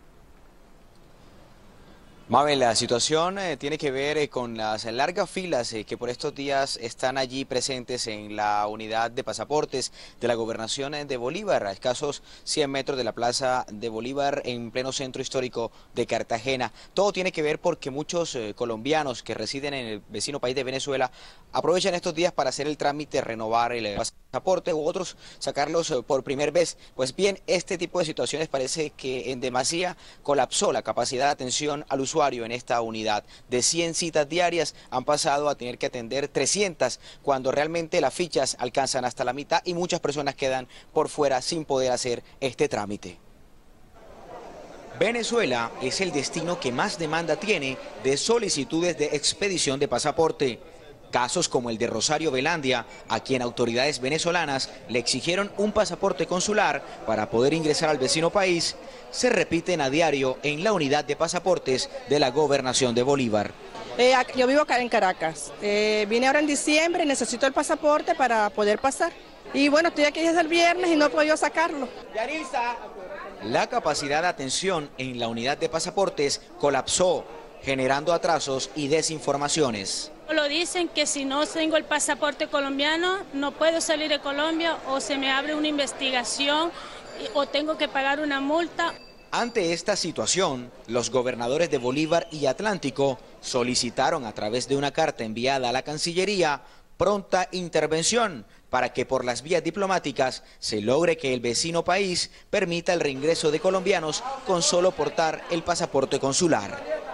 Mabel, la situación eh, tiene que ver eh, con las largas filas eh, que por estos días están allí presentes en la unidad de pasaportes de la gobernación eh, de Bolívar, a escasos cien metros de la plaza de Bolívar en pleno centro histórico de Cartagena. Todo tiene que ver porque muchos eh, colombianos que residen en el vecino país de Venezuela aprovechan estos días para hacer el trámite, renovar el pasaporte u otros sacarlos eh, por primera vez. Pues bien, este tipo de situaciones parece que en demasía colapsó la capacidad de atención al usuario en esta unidad. De cien citas diarias han pasado a tener que atender trescientas, cuando realmente las fichas alcanzan hasta la mitad y muchas personas quedan por fuera sin poder hacer este trámite. Venezuela es el destino que más demanda tiene de solicitudes de expedición de pasaporte. Casos como el de Rosario Velandia, a quien autoridades venezolanas le exigieron un pasaporte consular para poder ingresar al vecino país, se repiten a diario en la unidad de pasaportes de la gobernación de Bolívar. Eh, yo vivo acá en Caracas, eh, vine ahora en diciembre, necesito el pasaporte para poder pasar. Y bueno, estoy aquí desde el viernes y no he podido sacarlo. La capacidad de atención en la unidad de pasaportes colapsó, generando atrasos y desinformaciones. Lo dicen que si no tengo el pasaporte colombiano no puedo salir de Colombia, o se me abre una investigación o tengo que pagar una multa. Ante esta situación, los gobernadores de Bolívar y Atlántico solicitaron a través de una carta enviada a la Cancillería pronta intervención para que por las vías diplomáticas se logre que el vecino país permita el reingreso de colombianos con solo portar el pasaporte consular.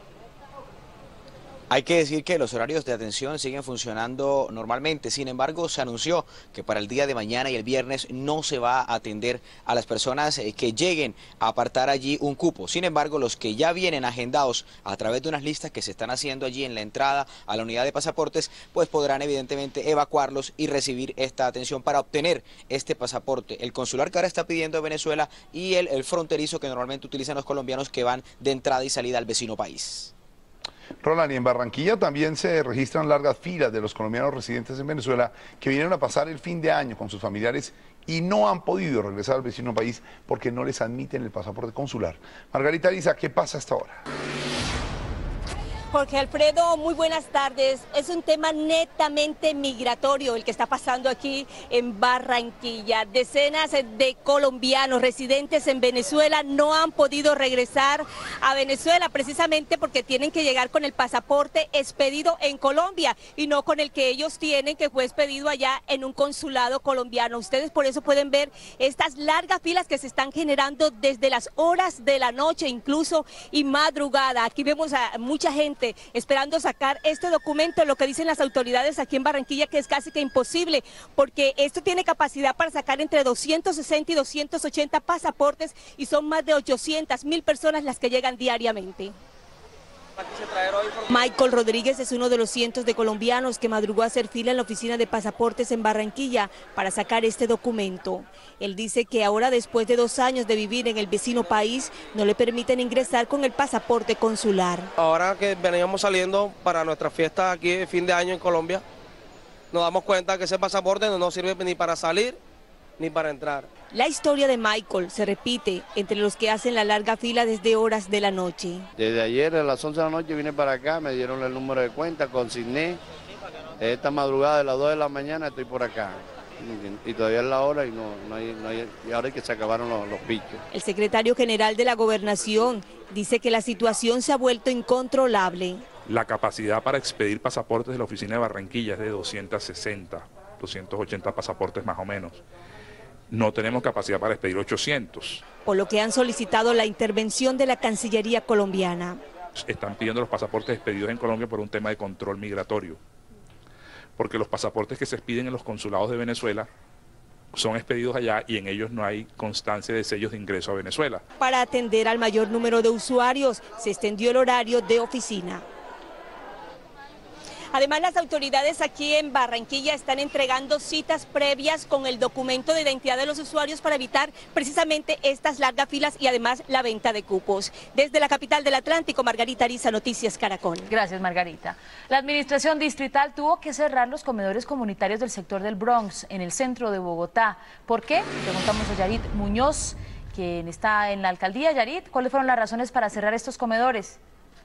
Hay que decir que los horarios de atención siguen funcionando normalmente, sin embargo se anunció que para el día de mañana y el viernes no se va a atender a las personas que lleguen a apartar allí un cupo. Sin embargo, los que ya vienen agendados a través de unas listas que se están haciendo allí en la entrada a la unidad de pasaportes, pues podrán evidentemente evacuarlos y recibir esta atención para obtener este pasaporte. El consular que ahora está pidiendo Venezuela y el, el fronterizo que normalmente utilizan los colombianos que van de entrada y salida al vecino país. Roland, y en Barranquilla también se registran largas filas de los colombianos residentes en Venezuela que vinieron a pasar el fin de año con sus familiares y no han podido regresar al vecino país porque no les admiten el pasaporte consular. Margarita Ariza, ¿qué pasa hasta ahora? Jorge Alfredo, muy buenas tardes. Es un tema netamente migratorio el que está pasando aquí en Barranquilla. Decenas de colombianos residentes en Venezuela no han podido regresar a Venezuela precisamente porque tienen que llegar con el pasaporte expedido en Colombia y no con el que ellos tienen, que fue expedido allá en un consulado colombiano. Ustedes por eso pueden ver estas largas filas que se están generando desde las horas de la noche incluso y madrugada. Aquí vemos a mucha gente esperando sacar este documento. Lo que dicen las autoridades aquí en Barranquilla que es casi que imposible porque esto tiene capacidad para sacar entre doscientos sesenta y doscientos ochenta pasaportes y son más de ochocientas mil personas las que llegan diariamente. Michael Rodríguez es uno de los cientos de colombianos que madrugó a hacer fila en la oficina de pasaportes en Barranquilla para sacar este documento. Él dice que ahora, después de dos años de vivir en el vecino país, no le permiten ingresar con el pasaporte consular. Ahora que veníamos saliendo para nuestra fiesta aquí de fin de año en Colombia, nos damos cuenta que ese pasaporte no nos sirve ni para salir ni para entrar. La historia de Michael se repite entre los que hacen la larga fila desde horas de la noche. Desde ayer a las once de la noche vine para acá, me dieron el número de cuenta, consigné. Esta madrugada de las dos de la mañana estoy por acá. Y todavía es la hora y no, no, hay, no hay, y ahora es que se acabaron los, los pichos. El secretario general de la Gobernación dice que la situación se ha vuelto incontrolable. La capacidad para expedir pasaportes de la oficina de Barranquilla es de doscientos sesenta, doscientos ochenta pasaportes más o menos. No tenemos capacidad para expedir ochocientos. Por lo que han solicitado la intervención de la Cancillería colombiana. Están pidiendo los pasaportes expedidos en Colombia por un tema de control migratorio. Porque los pasaportes que se expiden en los consulados de Venezuela son expedidos allá y en ellos no hay constancia de sellos de ingreso a Venezuela. Para atender al mayor número de usuarios, se extendió el horario de oficina. Además, las autoridades aquí en Barranquilla están entregando citas previas con el documento de identidad de los usuarios para evitar precisamente estas largas filas y además la venta de cupos. Desde la capital del Atlántico, Margarita Ariza, Noticias Caracol. Gracias, Margarita. La administración distrital tuvo que cerrar los comedores comunitarios del sector del Bronx, en el centro de Bogotá. ¿Por qué? Preguntamos a Yarit Muñoz, quien está en la alcaldía. Yarit, ¿cuáles fueron las razones para cerrar estos comedores?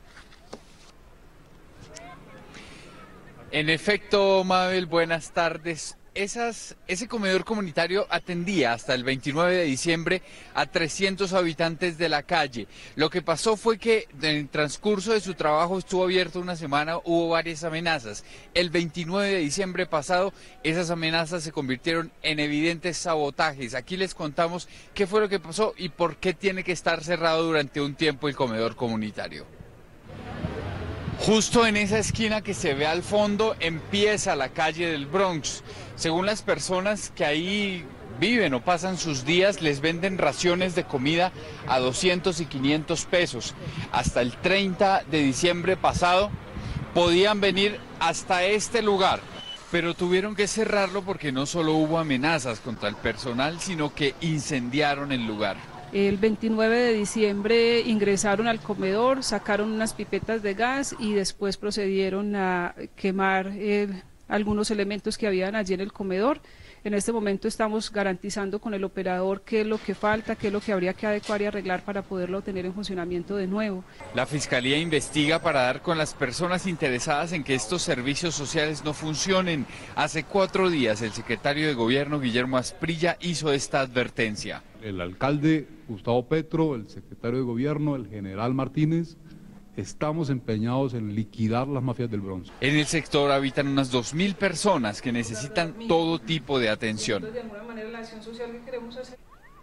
En efecto, Mabel, buenas tardes. Esas, ese comedor comunitario atendía hasta el veintinueve de diciembre a trescientos habitantes de la calle. Lo que pasó fue que en el transcurso de su trabajo estuvo abierto una semana, hubo varias amenazas. El veintinueve de diciembre pasado, esas amenazas se convirtieron en evidentes sabotajes. Aquí les contamos qué fue lo que pasó y por qué tiene que estar cerrado durante un tiempo el comedor comunitario. Justo en esa esquina que se ve al fondo empieza la calle del Bronx. Según las personas que ahí viven o pasan sus días, les venden raciones de comida a doscientos y quinientos pesos. Hasta el treinta de diciembre pasado podían venir hasta este lugar, pero tuvieron que cerrarlo porque no solo hubo amenazas contra el personal, sino que incendiaron el lugar. El veintinueve de diciembre ingresaron al comedor, sacaron unas pipetas de gas y después procedieron a quemar eh, algunos elementos que habían allí en el comedor. En este momento estamos garantizando con el operador qué es lo que falta, qué es lo que habría que adecuar y arreglar para poderlo tener en funcionamiento de nuevo. La Fiscalía investiga para dar con las personas interesadas en que estos servicios sociales no funcionen. Hace cuatro días el secretario de Gobierno, Guillermo Asprilla, hizo esta advertencia. El alcalde Gustavo Petro, el secretario de Gobierno, el general Martínez, estamos empeñados en liquidar las mafias del Bronx. En el sector habitan unas dos mil personas que necesitan todo tipo de atención. De alguna manera la acción social que queremos hacer.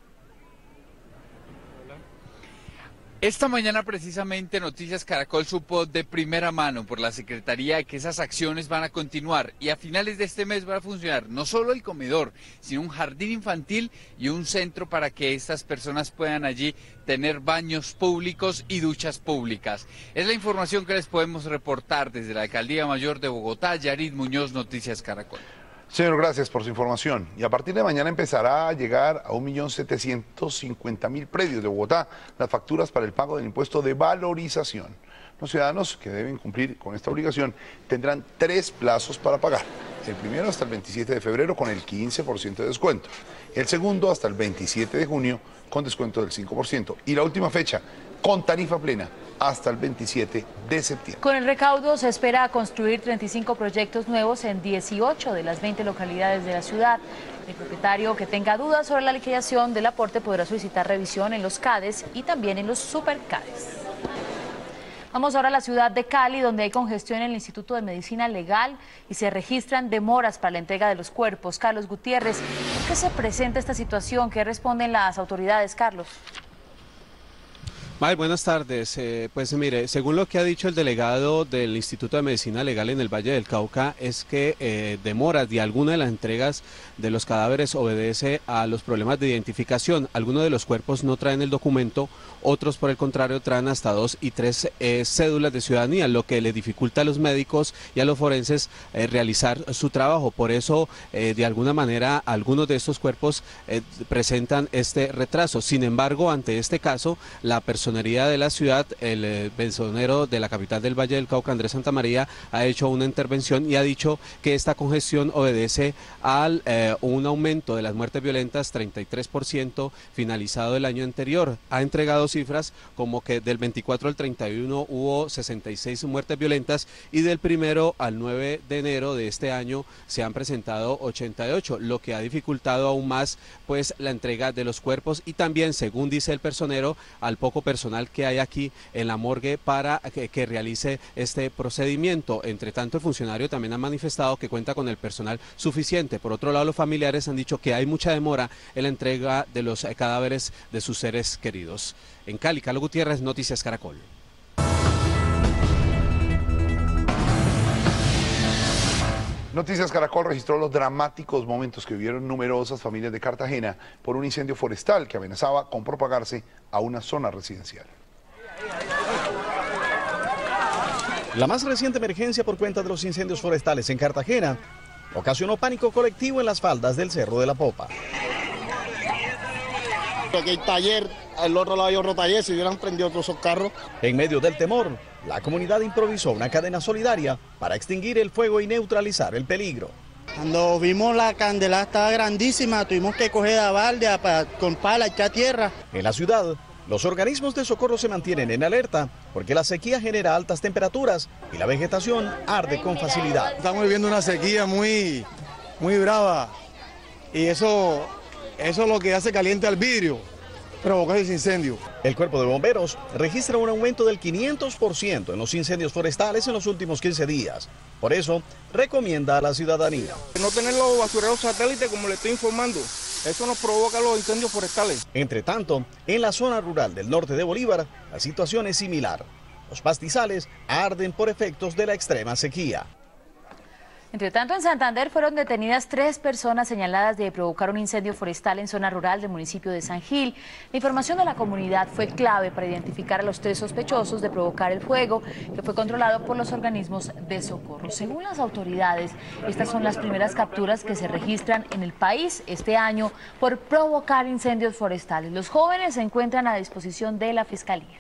Esta mañana precisamente Noticias Caracol supo de primera mano por la Secretaría que esas acciones van a continuar y a finales de este mes va a funcionar no solo el comedor, sino un jardín infantil y un centro para que estas personas puedan allí tener baños públicos y duchas públicas. Es la información que les podemos reportar desde la Alcaldía Mayor de Bogotá. Yarit Muñoz, Noticias Caracol. Señor, gracias por su información. Y a partir de mañana empezará a llegar a un millón setecientos cincuenta mil predios de Bogotá las facturas para el pago del impuesto de valorización. Los ciudadanos que deben cumplir con esta obligación tendrán tres plazos para pagar. El primero hasta el veintisiete de febrero con el quince por ciento de descuento. El segundo hasta el veintisiete de junio con descuento del cinco por ciento. Y la última fecha con tarifa plena hasta el veintisiete de septiembre. Con el recaudo se espera construir treinta y cinco proyectos nuevos en dieciocho de las veinte localidades de la ciudad. El propietario que tenga dudas sobre la liquidación del aporte podrá solicitar revisión en los CADES y también en los superCADES. Vamos ahora a la ciudad de Cali, donde hay congestión en el Instituto de Medicina Legal y se registran demoras para la entrega de los cuerpos. Carlos Gutiérrez, ¿por qué se presenta esta situación? ¿Qué responden las autoridades, Carlos? May, buenas tardes. Eh, pues mire, según lo que ha dicho el delegado del Instituto de Medicina Legal en el Valle del Cauca, es que eh, demoras de alguna de las entregas de los cadáveres obedece a los problemas de identificación. Algunos de los cuerpos no traen el documento, otros por el contrario traen hasta dos y tres eh, cédulas de ciudadanía, lo que le dificulta a los médicos y a los forenses eh, realizar su trabajo. Por eso, eh, de alguna manera, algunos de estos cuerpos eh, presentan este retraso. Sin embargo, ante este caso, la personería de la ciudad, el eh, benzonero de la capital del Valle del Cauca, Andrés Santamaría, ha hecho una intervención y ha dicho que esta congestión obedece al eh, un aumento de las muertes violentas, treinta y tres por ciento finalizado el año anterior. Ha entregado cifras como que del veinticuatro al treinta y uno hubo sesenta y seis muertes violentas y del primero al nueve de enero de este año se han presentado ochenta y ocho, lo que ha dificultado aún más pues la entrega de los cuerpos y también, según dice el personero, al poco personal que hay aquí en la morgue para que, que realice este procedimiento. Entre tanto, el funcionario también ha manifestado que cuenta con el personal suficiente. Por otro lado, los familiares han dicho que hay mucha demora en la entrega de los eh, cadáveres de sus seres queridos. En Cali, Carlos Gutiérrez, Noticias Caracol. Noticias Caracol registró los dramáticos momentos que vivieron numerosas familias de Cartagena por un incendio forestal que amenazaba con propagarse a una zona residencial. La más reciente emergencia por cuenta de los incendios forestales en Cartagena ocasionó pánico colectivo en las faldas del Cerro de la Popa. Aquí hay taller, al otro lado hay otro taller, si hubieran prendido todos esos carros. En medio del temor, la comunidad improvisó una cadena solidaria para extinguir el fuego y neutralizar el peligro. Cuando vimos la candela estaba grandísima, tuvimos que coger a balde para, con pala, echar tierra. En la ciudad, los organismos de socorro se mantienen en alerta porque la sequía genera altas temperaturas y la vegetación arde con facilidad. Estamos viviendo una sequía muy, muy brava y eso, eso es lo que hace caliente al vidrio, provoca ese incendio. El cuerpo de bomberos registra un aumento del quinientos por ciento en los incendios forestales en los últimos quince días. Por eso, recomienda a la ciudadanía no tener los basureros satélites como le estoy informando. Eso nos provoca los incendios forestales. Entre tanto, en la zona rural del norte de Bolívar, la situación es similar. Los pastizales arden por efectos de la extrema sequía. Entre tanto, en Santander fueron detenidas tres personas señaladas de provocar un incendio forestal en zona rural del municipio de San Gil. La información de la comunidad fue clave para identificar a los tres sospechosos de provocar el fuego, que fue controlado por los organismos de socorro. Según las autoridades, estas son las primeras capturas que se registran en el país este año por provocar incendios forestales. Los jóvenes se encuentran a disposición de la Fiscalía.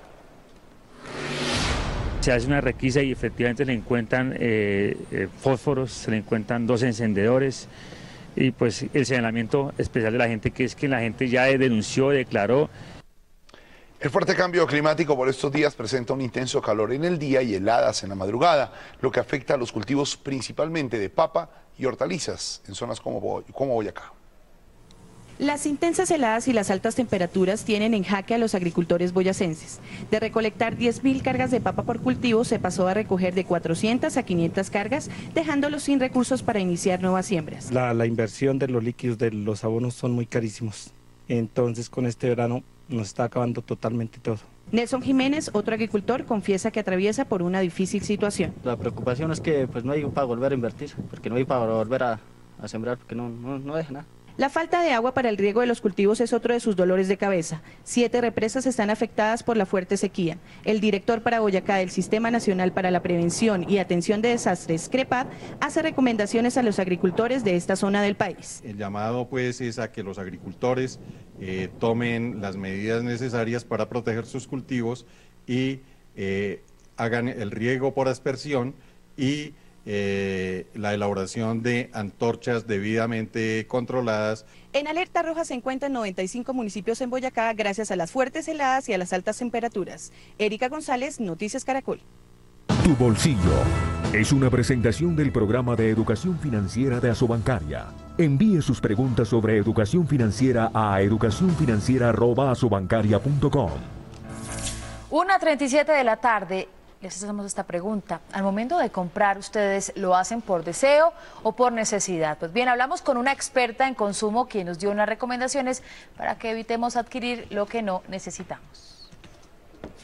Se hace una requisa y efectivamente se le encuentran eh, eh, fósforos, se le encuentran dos encendedores y pues el señalamiento especial de la gente, que es que la gente ya denunció, declaró. El fuerte cambio climático por estos días presenta un intenso calor en el día y heladas en la madrugada, lo que afecta a los cultivos principalmente de papa y hortalizas en zonas como, Boy como Boyacá. Las intensas heladas y las altas temperaturas tienen en jaque a los agricultores boyacenses. De recolectar diez mil cargas de papa por cultivo, se pasó a recoger de cuatrocientas a quinientas cargas, dejándolos sin recursos para iniciar nuevas siembras. La, la inversión de los líquidos de los abonos son muy carísimos. Entonces, con este verano nos está acabando totalmente todo. Nelson Jiménez, otro agricultor, confiesa que atraviesa por una difícil situación. La preocupación es que pues, no hay para volver a invertir, porque no hay para volver a, a sembrar, porque no, no, no deja nada. La falta de agua para el riego de los cultivos es otro de sus dolores de cabeza. Siete represas están afectadas por la fuerte sequía. El director para Boyacá del Sistema Nacional para la Prevención y Atención de Desastres, CREPAD, hace recomendaciones a los agricultores de esta zona del país. El llamado pues es a que los agricultores eh, tomen las medidas necesarias para proteger sus cultivos y eh, hagan el riego por aspersión y Eh, la elaboración de antorchas debidamente controladas. En alerta roja se encuentran noventa y cinco municipios en Boyacá gracias a las fuertes heladas y a las altas temperaturas. Erika González, Noticias Caracol. Tu bolsillo es una presentación del programa de educación financiera de Asobancaria. Envíe sus preguntas sobre educación financiera a educación financiera arroba asobancaria punto com. una treinta y siete de la tarde. Les hacemos esta pregunta. Al momento de comprar, ¿ustedes lo hacen por deseo o por necesidad? Pues bien, hablamos con una experta en consumo quien nos dio unas recomendaciones para que evitemos adquirir lo que no necesitamos.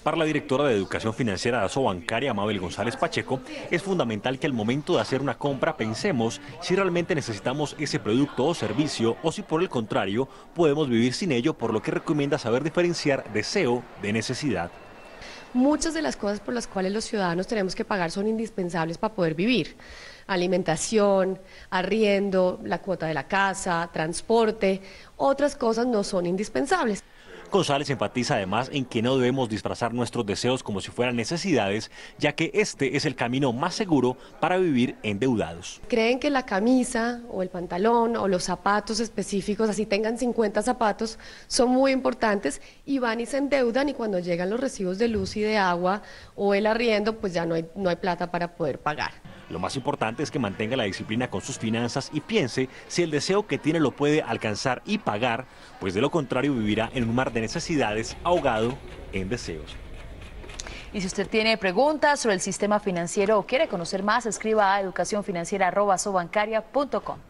Para la directora de Educación Financiera de Asobancaria, Mabel González Pacheco, es fundamental que al momento de hacer una compra pensemos si realmente necesitamos ese producto o servicio o si por el contrario podemos vivir sin ello, por lo que recomienda saber diferenciar deseo de necesidad. Muchas de las cosas por las cuales los ciudadanos tenemos que pagar son indispensables para poder vivir. Alimentación, arriendo, la cuota de la casa, transporte, otras cosas no son indispensables. González enfatiza además en que no debemos disfrazar nuestros deseos como si fueran necesidades, ya que este es el camino más seguro para vivir endeudados. Creen que la camisa o el pantalón o los zapatos específicos, así tengan cincuenta zapatos, son muy importantes y van y se endeudan, y cuando llegan los recibos de luz y de agua o el arriendo, pues ya no hay, no hay plata para poder pagar. Lo más importante es que mantenga la disciplina con sus finanzas y piense si el deseo que tiene lo puede alcanzar y pagar, pues de lo contrario vivirá en un mar de necesidades, ahogado en deseos. Y si usted tiene preguntas sobre el sistema financiero o quiere conocer más, escriba a educación financiera arroba asobancaria punto com.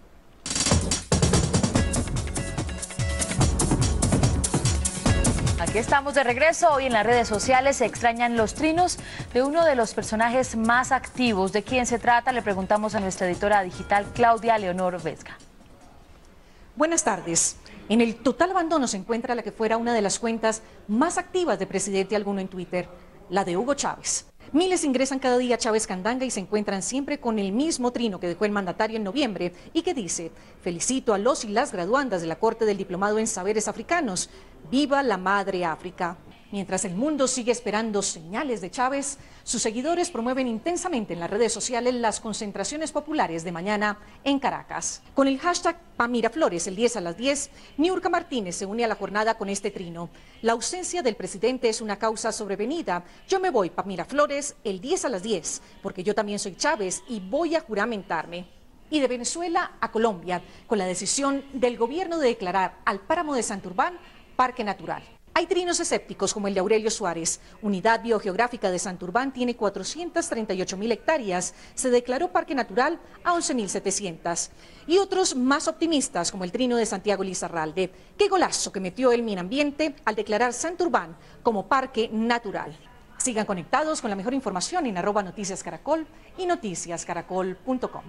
Aquí estamos de regreso. Hoy en las redes sociales se extrañan los trinos de uno de los personajes más activos. ¿De quién se trata? Le preguntamos a nuestra editora digital Claudia Leonor Vesga. Buenas tardes. En el total abandono se encuentra la que fuera una de las cuentas más activas de presidente alguno en Twitter, la de Hugo Chávez. Miles ingresan cada día a Chávez Candanga y se encuentran siempre con el mismo trino que dejó el mandatario en noviembre y que dice: felicito a los y las graduandas de la Corte del Diplomado en Saberes Africanos. ¡Viva la Madre África! Mientras el mundo sigue esperando señales de Chávez, sus seguidores promueven intensamente en las redes sociales las concentraciones populares de mañana en Caracas. Con el hashtag PaMiraflores, el diez a las diez, Niurka Martínez se une a la jornada con este trino. La ausencia del presidente es una causa sobrevenida. Yo me voy pa' Miraflores el diez a las diez, porque yo también soy Chávez y voy a juramentarme. Y de Venezuela a Colombia, con la decisión del gobierno de declarar al páramo de Santurbán parque natural. Hay trinos escépticos como el de Aurelio Suárez. Unidad Biogeográfica de Santurbán tiene cuatrocientas treinta y ocho mil hectáreas. Se declaró parque natural a once mil setecientas. Y otros más optimistas como el trino de Santiago Lizarralde. Qué golazo que metió el Minambiente al declarar Santurbán como parque natural. Sigan conectados con la mejor información en arroba Noticias Caracol y noticias caracol punto com.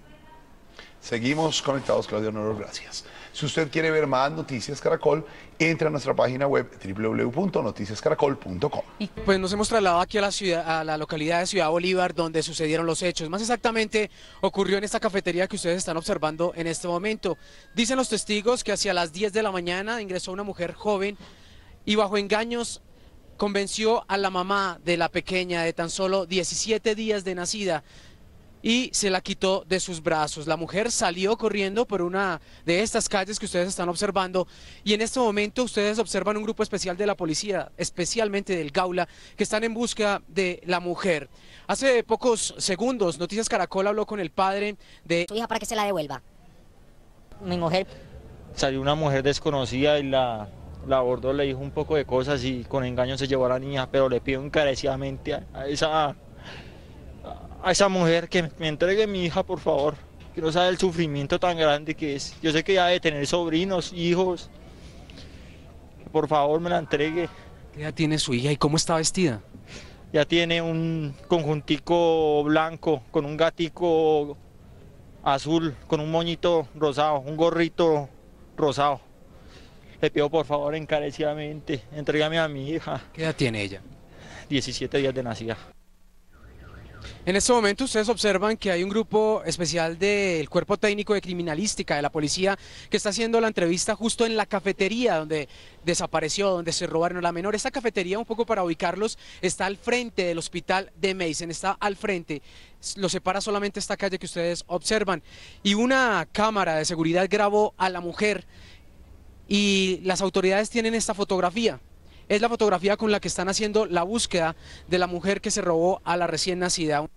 Seguimos conectados, Claudia Honor, gracias. Si usted quiere ver más Noticias Caracol, entra a nuestra página web doble u doble u doble u punto noticias caracol punto com. Y pues nos hemos trasladado aquí a la ciudad, a la localidad de Ciudad Bolívar, donde sucedieron los hechos. Más exactamente ocurrió en esta cafetería que ustedes están observando en este momento. Dicen los testigos que hacia las diez de la mañana ingresó una mujer joven y bajo engaños convenció a la mamá de la pequeña de tan solo diecisiete días de nacida y se la quitó de sus brazos. La mujer salió corriendo por una de estas calles que ustedes están observando y en este momento ustedes observan un grupo especial de la policía, especialmente del Gaula, que están en busca de la mujer. Hace pocos segundos Noticias Caracol habló con el padre de su hija para que se la devuelva. Mi mujer salió una mujer desconocida y la, la abordó, le dijo un poco de cosas y con engaño se llevó a la niña, pero le pido encarecidamente a, a esa... a esa mujer que me entregue a mi hija, por favor, que no sabe el sufrimiento tan grande que es. Yo sé que ya debe tener sobrinos, hijos, que por favor me la entregue. ¿Qué edad tiene su hija y cómo está vestida? Ya tiene un conjuntico blanco, con un gatico azul, con un moñito rosado, un gorrito rosado. Le pido por favor encarecidamente, entrégame a mi hija. ¿Qué edad tiene ella? diecisiete días de nacida. En este momento ustedes observan que hay un grupo especial del Cuerpo Técnico de Criminalística de la Policía que está haciendo la entrevista justo en la cafetería donde desapareció, donde se robaron a la menor. Esta cafetería, un poco para ubicarlos, está al frente del hospital de Meissen, está al frente, lo separa solamente esta calle que ustedes observan. Y una cámara de seguridad grabó a la mujer y las autoridades tienen esta fotografía. Es la fotografía con la que están haciendo la búsqueda de la mujer que se robó a la recién nacida.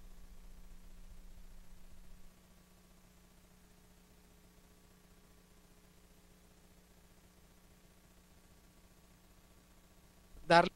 Darle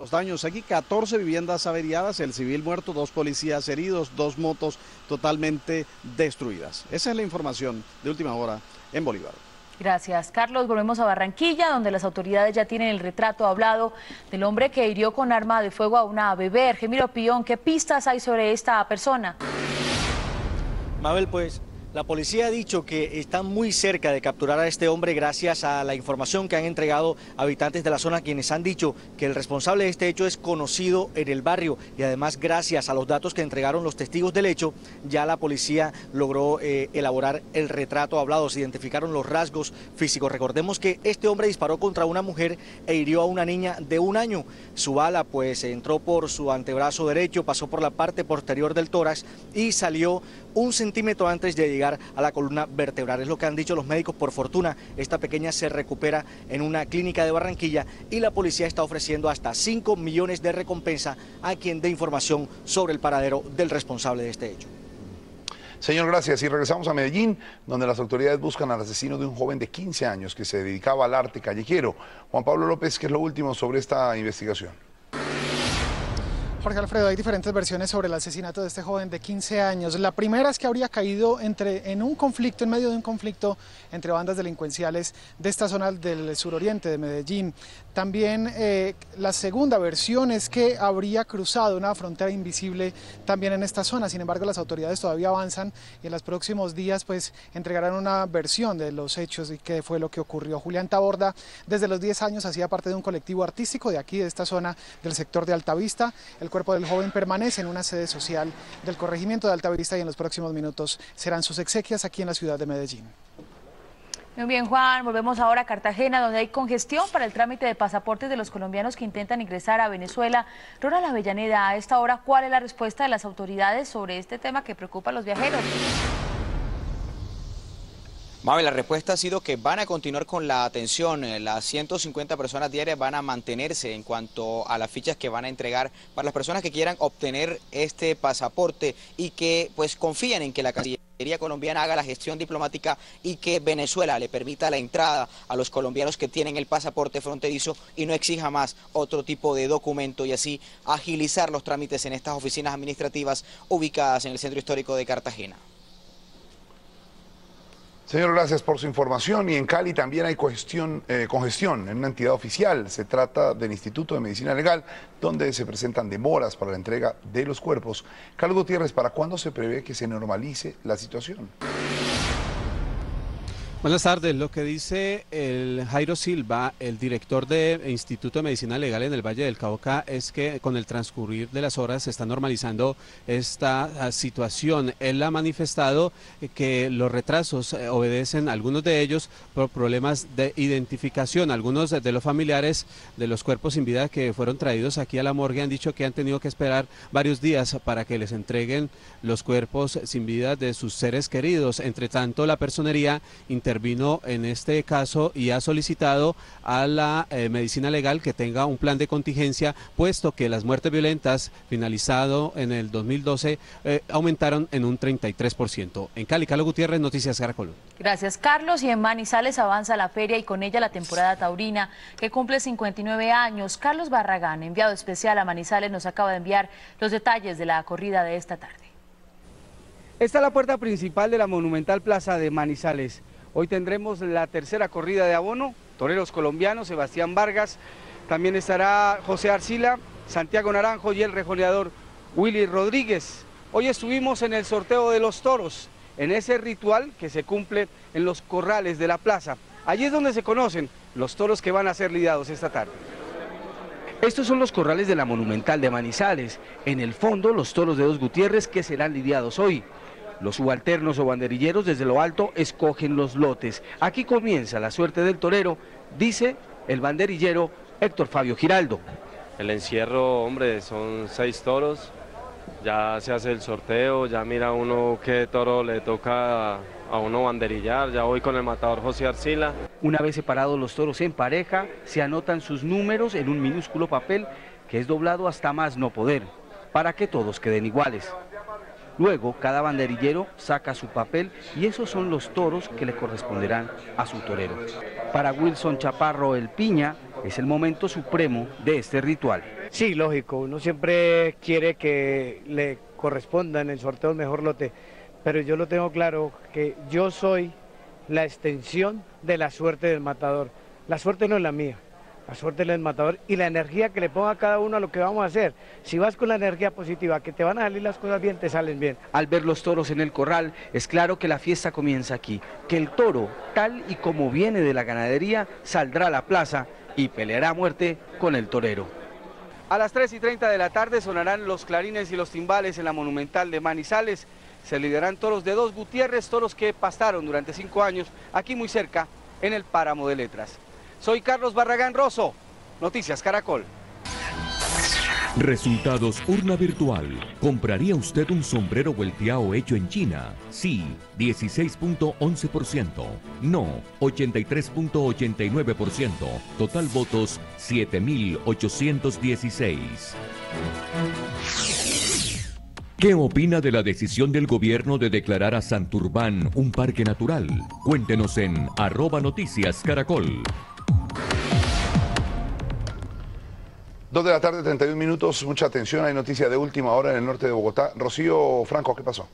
Los daños aquí, catorce viviendas averiadas, el civil muerto, dos policías heridos, dos motos totalmente destruidas. Esa es la información de última hora en Bolívar. Gracias, Carlos. Volvemos a Barranquilla, donde las autoridades ya tienen el retrato hablado del hombre que hirió con arma de fuego a una bebé. Gemiro Pillón, ¿qué pistas hay sobre esta persona? Mabel, pues la policía ha dicho que están muy cerca de capturar a este hombre gracias a la información que han entregado habitantes de la zona, quienes han dicho que el responsable de este hecho es conocido en el barrio, y además gracias a los datos que entregaron los testigos del hecho, ya la policía logró eh, elaborar el retrato hablado, se identificaron los rasgos físicos. Recordemos que este hombre disparó contra una mujer e hirió a una niña de un año. Su bala pues entró por su antebrazo derecho, pasó por la parte posterior del tórax y salió un centímetro antes de llegar a la columna vertebral. Es lo que han dicho los médicos. Por fortuna, esta pequeña se recupera en una clínica de Barranquilla y la policía está ofreciendo hasta cinco millones de recompensa a quien dé información sobre el paradero del responsable de este hecho. Señor, gracias. Y regresamos a Medellín, donde las autoridades buscan al asesino de un joven de quince años que se dedicaba al arte callejero. Juan Pablo López, ¿qué es lo último sobre esta investigación? Jorge Alfredo, hay diferentes versiones sobre el asesinato de este joven de quince años. La primera es que habría caído entre, en un conflicto, en medio de un conflicto entre bandas delincuenciales de esta zona del suroriente de Medellín. También eh, la segunda versión es que habría cruzado una frontera invisible también en esta zona. Sin embargo, las autoridades todavía avanzan y en los próximos días pues entregarán una versión de los hechos y qué fue lo que ocurrió. Julián Taborda, desde los diez años, hacía parte de un colectivo artístico de aquí, de esta zona del sector de Altavista. El cuerpo del joven permanece en una sede social del corregimiento de Altavista y en los próximos minutos serán sus exequias aquí en la ciudad de Medellín. Muy bien, Juan, volvemos ahora a Cartagena, donde hay congestión para el trámite de pasaportes de los colombianos que intentan ingresar a Venezuela. Ronald Avellaneda, a esta hora, ¿cuál es la respuesta de las autoridades sobre este tema que preocupa a los viajeros? Mabel, la respuesta ha sido que van a continuar con la atención. Las ciento cincuenta personas diarias van a mantenerse en cuanto a las fichas que van a entregar para las personas que quieran obtener este pasaporte y que pues confían en que la Cancillería colombiana haga la gestión diplomática y que Venezuela le permita la entrada a los colombianos que tienen el pasaporte fronterizo y no exija más otro tipo de documento, y así agilizar los trámites en estas oficinas administrativas ubicadas en el centro histórico de Cartagena. Señor, gracias por su información. Y en Cali también hay congestión, eh, congestión en una entidad oficial. Se trata del Instituto de Medicina Legal, donde se presentan demoras para la entrega de los cuerpos. Carlos Gutiérrez, ¿para cuándo se prevé que se normalice la situación? Buenas tardes. Lo que dice el Jairo Silva, el director del Instituto de Medicina Legal en el Valle del Cauca, es que con el transcurrir de las horas se está normalizando esta situación. Él ha manifestado que los retrasos obedecen, algunos de ellos, por problemas de identificación. Algunos de los familiares de los cuerpos sin vida que fueron traídos aquí a la morgue han dicho que han tenido que esperar varios días para que les entreguen los cuerpos sin vida de sus seres queridos. Entre tanto, la personería intervino en este caso y ha solicitado a la eh, medicina legal que tenga un plan de contingencia, puesto que las muertes violentas finalizado en el dos mil doce eh, aumentaron en un treinta y tres por ciento. En Cali, Carlos Gutiérrez, Noticias Caracol. Gracias, Carlos. Y en Manizales avanza la feria y con ella la temporada taurina, que cumple cincuenta y nueve años. Carlos Barragán, enviado especial a Manizales, nos acaba de enviar los detalles de la corrida de esta tarde. Esta es la puerta principal de la monumental plaza de Manizales. Hoy tendremos la tercera corrida de abono, toreros colombianos, Sebastián Vargas, también estará José Arcila, Santiago Naranjo y el rejoneador Willy Rodríguez. Hoy estuvimos en el sorteo de los toros, en ese ritual que se cumple en los corrales de la plaza. Allí es donde se conocen los toros que van a ser lidiados esta tarde. Estos son los corrales de la Monumental de Manizales. En el fondo, los toros de Dos Gutiérrez que serán lidiados hoy. Los subalternos o banderilleros desde lo alto escogen los lotes. Aquí comienza la suerte del torero, dice el banderillero Héctor Fabio Giraldo. El encierro, hombre, son seis toros, ya se hace el sorteo, ya mira uno qué toro le toca a uno banderillar, ya voy con el matador José Arcila. Una vez separados los toros en pareja, se anotan sus números en un minúsculo papel que es doblado hasta más no poder, para que todos queden iguales. Luego, cada banderillero saca su papel y esos son los toros que le corresponderán a su torero. Para Wilson Chaparro El Piña, es el momento supremo de este ritual. Sí, lógico, uno siempre quiere que le corresponda en el sorteo el mejor lote, pero yo lo tengo claro que yo soy la extensión de la suerte del matador. La suerte no es la mía, la suerte es del matador y la energía que le ponga a cada uno a lo que vamos a hacer. Si vas con la energía positiva, que te van a salir las cosas bien, te salen bien. Al ver los toros en el corral, es claro que la fiesta comienza aquí, que el toro, tal y como viene de la ganadería, saldrá a la plaza y peleará a muerte con el torero. A las tres y treinta de la tarde sonarán los clarines y los timbales en la Monumental de Manizales. Se liderarán toros de Dos Gutiérrez, toros que pastaron durante cinco años aquí muy cerca, en el Páramo de Letras. Soy Carlos Barragán Rosso, Noticias Caracol. Resultados urna virtual. ¿Compraría usted un sombrero volteado hecho en China? Sí, dieciséis punto once por ciento. No, ochenta y tres punto ochenta y nueve por ciento. Total votos, siete mil ochocientos dieciséis. ¿Qué opina de la decisión del gobierno de declarar a Santurbán un parque natural? Cuéntenos en arroba noticias caracol. Dos de la tarde, treinta y un minutos. Mucha atención, hay noticia de última hora en el norte de Bogotá. Rocío Franco, ¿qué pasó?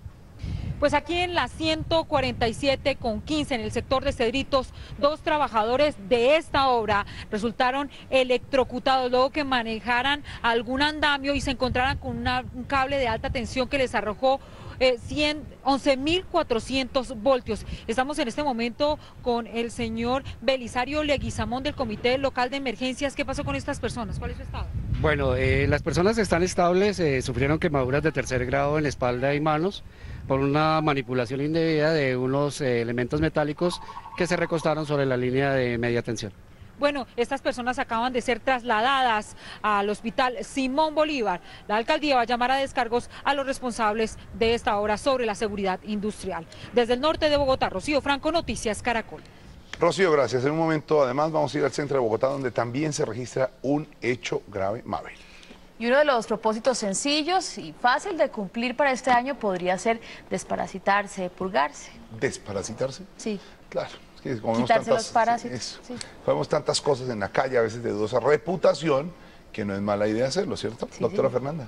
Pues aquí en la ciento cuarenta y siete con quince, en el sector de Cedritos, dos trabajadores de esta obra resultaron electrocutados luego que manejaran algún andamio y se encontraran con una, un cable de alta tensión que les arrojó eh, once mil cuatrocientos voltios. Estamos en este momento con el señor Belisario Leguizamón del Comité Local de Emergencias. ¿Qué pasó con estas personas? ¿Cuál es su estado? Bueno, eh, las personas están estables, eh, sufrieron quemaduras de tercer grado en la espalda y manos por una manipulación indebida de unos eh, elementos metálicos que se recostaron sobre la línea de media tensión. Bueno, estas personas acaban de ser trasladadas al hospital Simón Bolívar. La alcaldía va a llamar a descargos a los responsables de esta obra sobre la seguridad industrial. Desde el norte de Bogotá, Rocío Franco, Noticias Caracol. Rocío, gracias. En un momento, además, vamos a ir al centro de Bogotá, donde también se registra un hecho grave, Mabel. Y uno de los propósitos sencillos y fácil de cumplir para este año podría ser desparasitarse, purgarse. ¿Desparasitarse? Sí. Claro. Es que comemos quitarse tantas, los parásitos. Sí. Comemos tantas cosas en la calle, a veces de dudosa reputación, que no es mala idea hacerlo, ¿cierto? Sí, Doctora sí. Fernanda.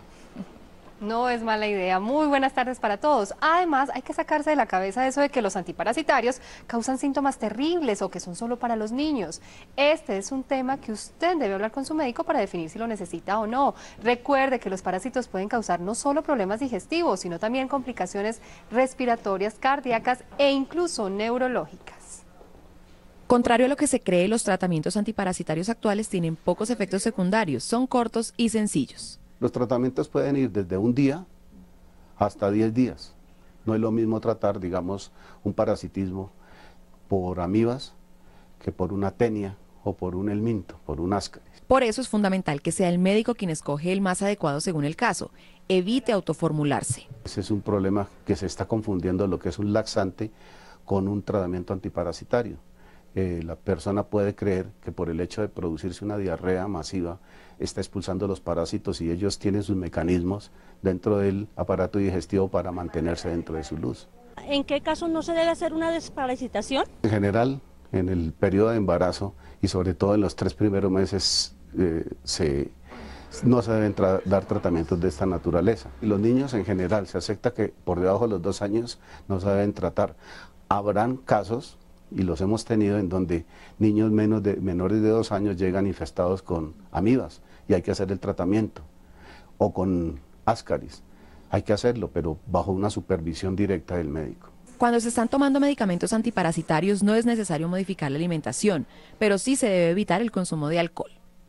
No es mala idea. Muy buenas tardes para todos. Además, hay que sacarse de la cabeza eso de que los antiparasitarios causan síntomas terribles o que son solo para los niños. Este es un tema que usted debe hablar con su médico para definir si lo necesita o no. Recuerde que los parásitos pueden causar no solo problemas digestivos, sino también complicaciones respiratorias, cardíacas e incluso neurológicas. Contrario a lo que se cree, los tratamientos antiparasitarios actuales tienen pocos efectos secundarios, son cortos y sencillos. Los tratamientos pueden ir desde un día hasta diez días. No es lo mismo tratar, digamos, un parasitismo por amibas que por una tenia o por un helminto, por un ascaris. Por eso es fundamental que sea el médico quien escoge el más adecuado según el caso. Evite autoformularse. Ese es un problema que se está confundiendo lo que es un laxante con un tratamiento antiparasitario. Eh, la persona puede creer que por el hecho de producirse una diarrea masiva está expulsando los parásitos y ellos tienen sus mecanismos dentro del aparato digestivo para mantenerse dentro de su luz. ¿En qué casos no se debe hacer una desparasitación? En general, en el periodo de embarazo y sobre todo en los tres primeros meses eh, se, no se deben tra dar tratamientos de esta naturaleza. Y los niños en general se acepta que por debajo de los dos años no se deben tratar. Habrán casos, y los hemos tenido, en donde niños menos de, menores de dos años llegan infestados con amibas y hay que hacer el tratamiento, o con ascaris, hay que hacerlo, pero bajo una supervisión directa del médico. Cuando se están tomando medicamentos antiparasitarios no es necesario modificar la alimentación, pero sí se debe evitar el consumo de alcohol.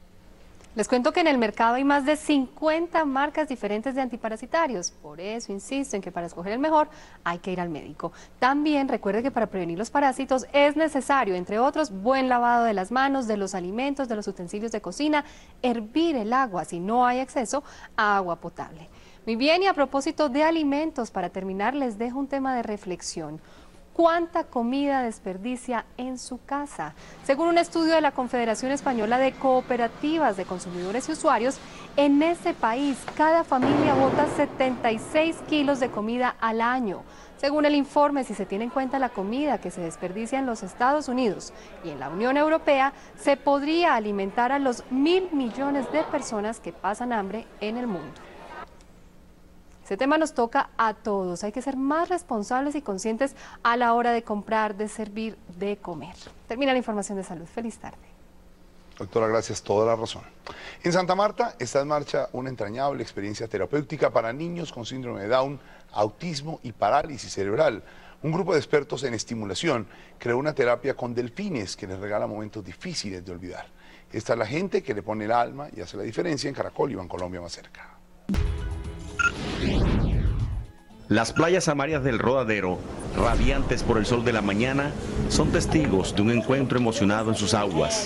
Les cuento que en el mercado hay más de cincuenta marcas diferentes de antiparasitarios. Por eso insisto en que para escoger el mejor hay que ir al médico. También recuerde que para prevenir los parásitos es necesario, entre otros, buen lavado de las manos, de los alimentos, de los utensilios de cocina, hervir el agua si no hay acceso a agua potable. Muy bien, y a propósito de alimentos, para terminar les dejo un tema de reflexión. ¿Cuánta comida desperdicia en su casa? Según un estudio de la Confederación Española de Cooperativas de Consumidores y Usuarios, en ese país cada familia bota setenta y seis kilos de comida al año. Según el informe, si se tiene en cuenta la comida que se desperdicia en los Estados Unidos y en la Unión Europea, se podría alimentar a los mil millones de personas que pasan hambre en el mundo. Este tema nos toca a todos, hay que ser más responsables y conscientes a la hora de comprar, de servir, de comer. Termina la información de salud. Feliz tarde. Doctora, gracias, toda la razón. En Santa Marta está en marcha una entrañable experiencia terapéutica para niños con síndrome de Down, autismo y parálisis cerebral. Un grupo de expertos en estimulación creó una terapia con delfines que les regala momentos difíciles de olvidar. Esta es la gente que le pone el alma y hace la diferencia en Caracol y Bancolombia más cerca. Las playas amarillas del Rodadero, radiantes por el sol de la mañana, son testigos de un encuentro emocionado en sus aguas.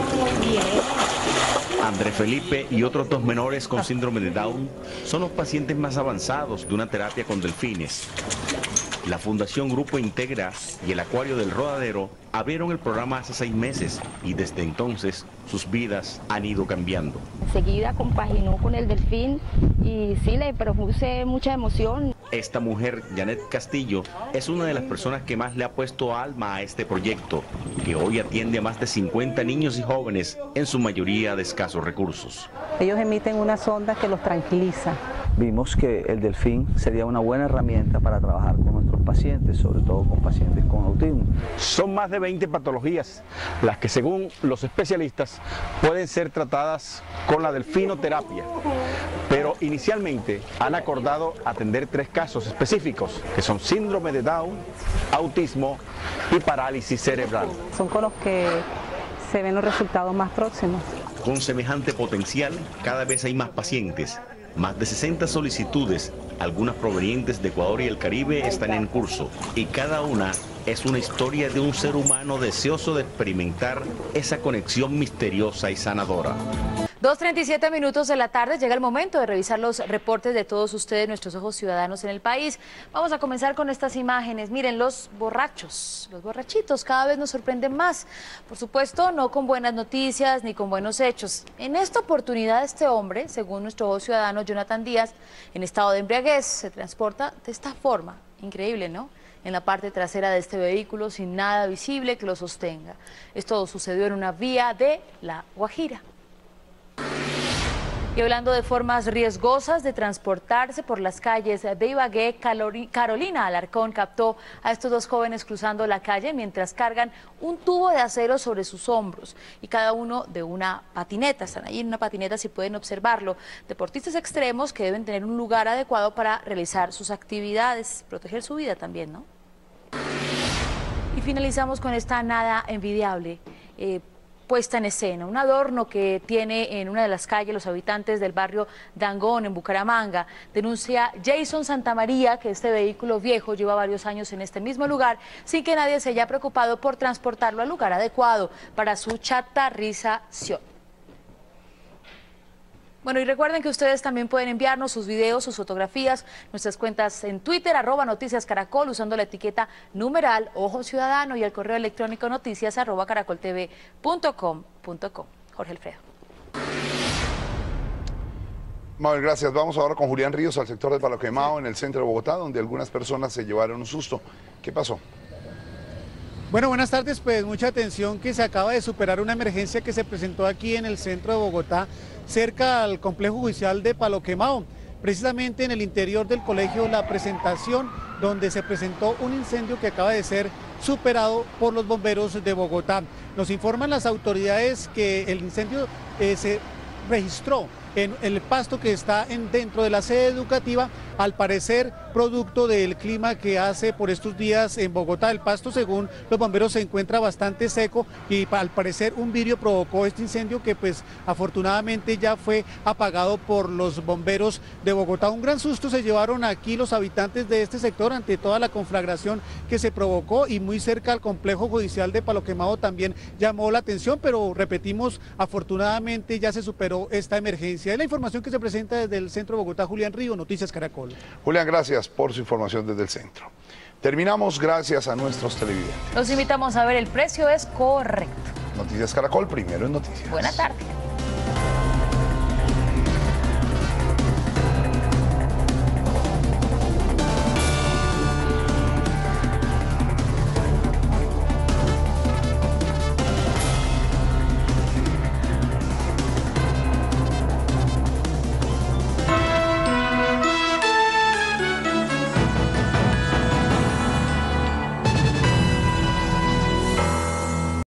André Felipe y otros dos menores con síndrome de Down son los pacientes más avanzados de una terapia con delfines. La Fundación Grupo Integra y el Acuario del Rodadero abrieron el programa hace seis meses y desde entonces sus vidas han ido cambiando. Enseguida compaginó con el delfín y sí le produce mucha emoción. Esta mujer, Janet Castillo, es una de las personas que más le ha puesto alma a este proyecto, que hoy atiende a más de cincuenta niños y jóvenes, en su mayoría de escasos recursos. Ellos emiten una sonda que los tranquiliza. Vimos que el delfín sería una buena herramienta para trabajar con nuestros pacientes, sobre todo con pacientes con autismo. Son más de veinte patologías las que, según los especialistas, pueden ser tratadas con la delfinoterapia, pero inicialmente han acordado atender tres casos específicos, que son síndrome de Down, autismo y parálisis cerebral. Son con los que se ven los resultados más próximos. Con semejante potencial, cada vez hay más pacientes. Más de sesenta solicitudes, algunas provenientes de Ecuador y el Caribe, están en curso, y cada una es una historia de un ser humano deseoso de experimentar esa conexión misteriosa y sanadora. dos treinta y siete minutos de la tarde, llega el momento de revisar los reportes de todos ustedes, nuestros ojos ciudadanos en el país. Vamos a comenzar con estas imágenes. Miren, los borrachos, los borrachitos cada vez nos sorprenden más. Por supuesto, no con buenas noticias ni con buenos hechos. En esta oportunidad, este hombre, según nuestro ojo ciudadano Jonathan Díaz, en estado de embriaguez, se transporta de esta forma. Increíble, ¿no? En la parte trasera de este vehículo, sin nada visible que lo sostenga. Esto sucedió en una vía de La Guajira. Y hablando de formas riesgosas de transportarse por las calles de Ibagué, Carolina Alarcón captó a estos dos jóvenes cruzando la calle mientras cargan un tubo de acero sobre sus hombros y cada uno de una patineta. Están ahí en una patineta, si pueden observarlo. Deportistas extremos que deben tener un lugar adecuado para realizar sus actividades, proteger su vida también, ¿no? Y finalizamos con esta nada envidiable. Eh, puesta en escena, un adorno que tiene en una de las calles los habitantes del barrio Dangón en Bucaramanga. Denuncia Jason Santamaría que este vehículo viejo lleva varios años en este mismo lugar sin que nadie se haya preocupado por transportarlo al lugar adecuado para su chatarrización. Bueno, y recuerden que ustedes también pueden enviarnos sus videos, sus fotografías, nuestras cuentas en Twitter, arroba Noticias Caracol, usando la etiqueta numeral Ojo Ciudadano y el correo electrónico noticias arroba caracoltv punto com punto co. Jorge Alfredo. Mabel, gracias. Vamos ahora con Julián Ríos al sector de Palo Quemado, en el centro de Bogotá, donde algunas personas se llevaron un susto. ¿Qué pasó? Bueno, buenas tardes. Pues mucha atención, que se acaba de superar una emergencia que se presentó aquí en el centro de Bogotá, cerca al complejo judicial de Palo Quemado, precisamente en el interior del colegio La Presentación, donde se presentó un incendio que acaba de ser superado por los bomberos de Bogotá. Nos informan las autoridades que el incendio eh, se registró en el pasto que está en, dentro de la sede educativa, al parecer producto del clima que hace por estos días en Bogotá. El pasto, según los bomberos, se encuentra bastante seco y al parecer un vidrio provocó este incendio, que pues afortunadamente ya fue apagado por los bomberos de Bogotá. Un gran susto se llevaron aquí los habitantes de este sector ante toda la conflagración que se provocó, y muy cerca al complejo judicial de Palo Quemado también llamó la atención, pero repetimos, afortunadamente ya se superó esta emergencia. Es la información que se presenta desde el centro de Bogotá. Julián Río, Noticias Caracol. Julián, gracias por su información desde el centro. Terminamos gracias a nuestros televidentes. Los invitamos a ver El Precio es Correcto. Noticias Caracol, primero en noticias. Buena tarde.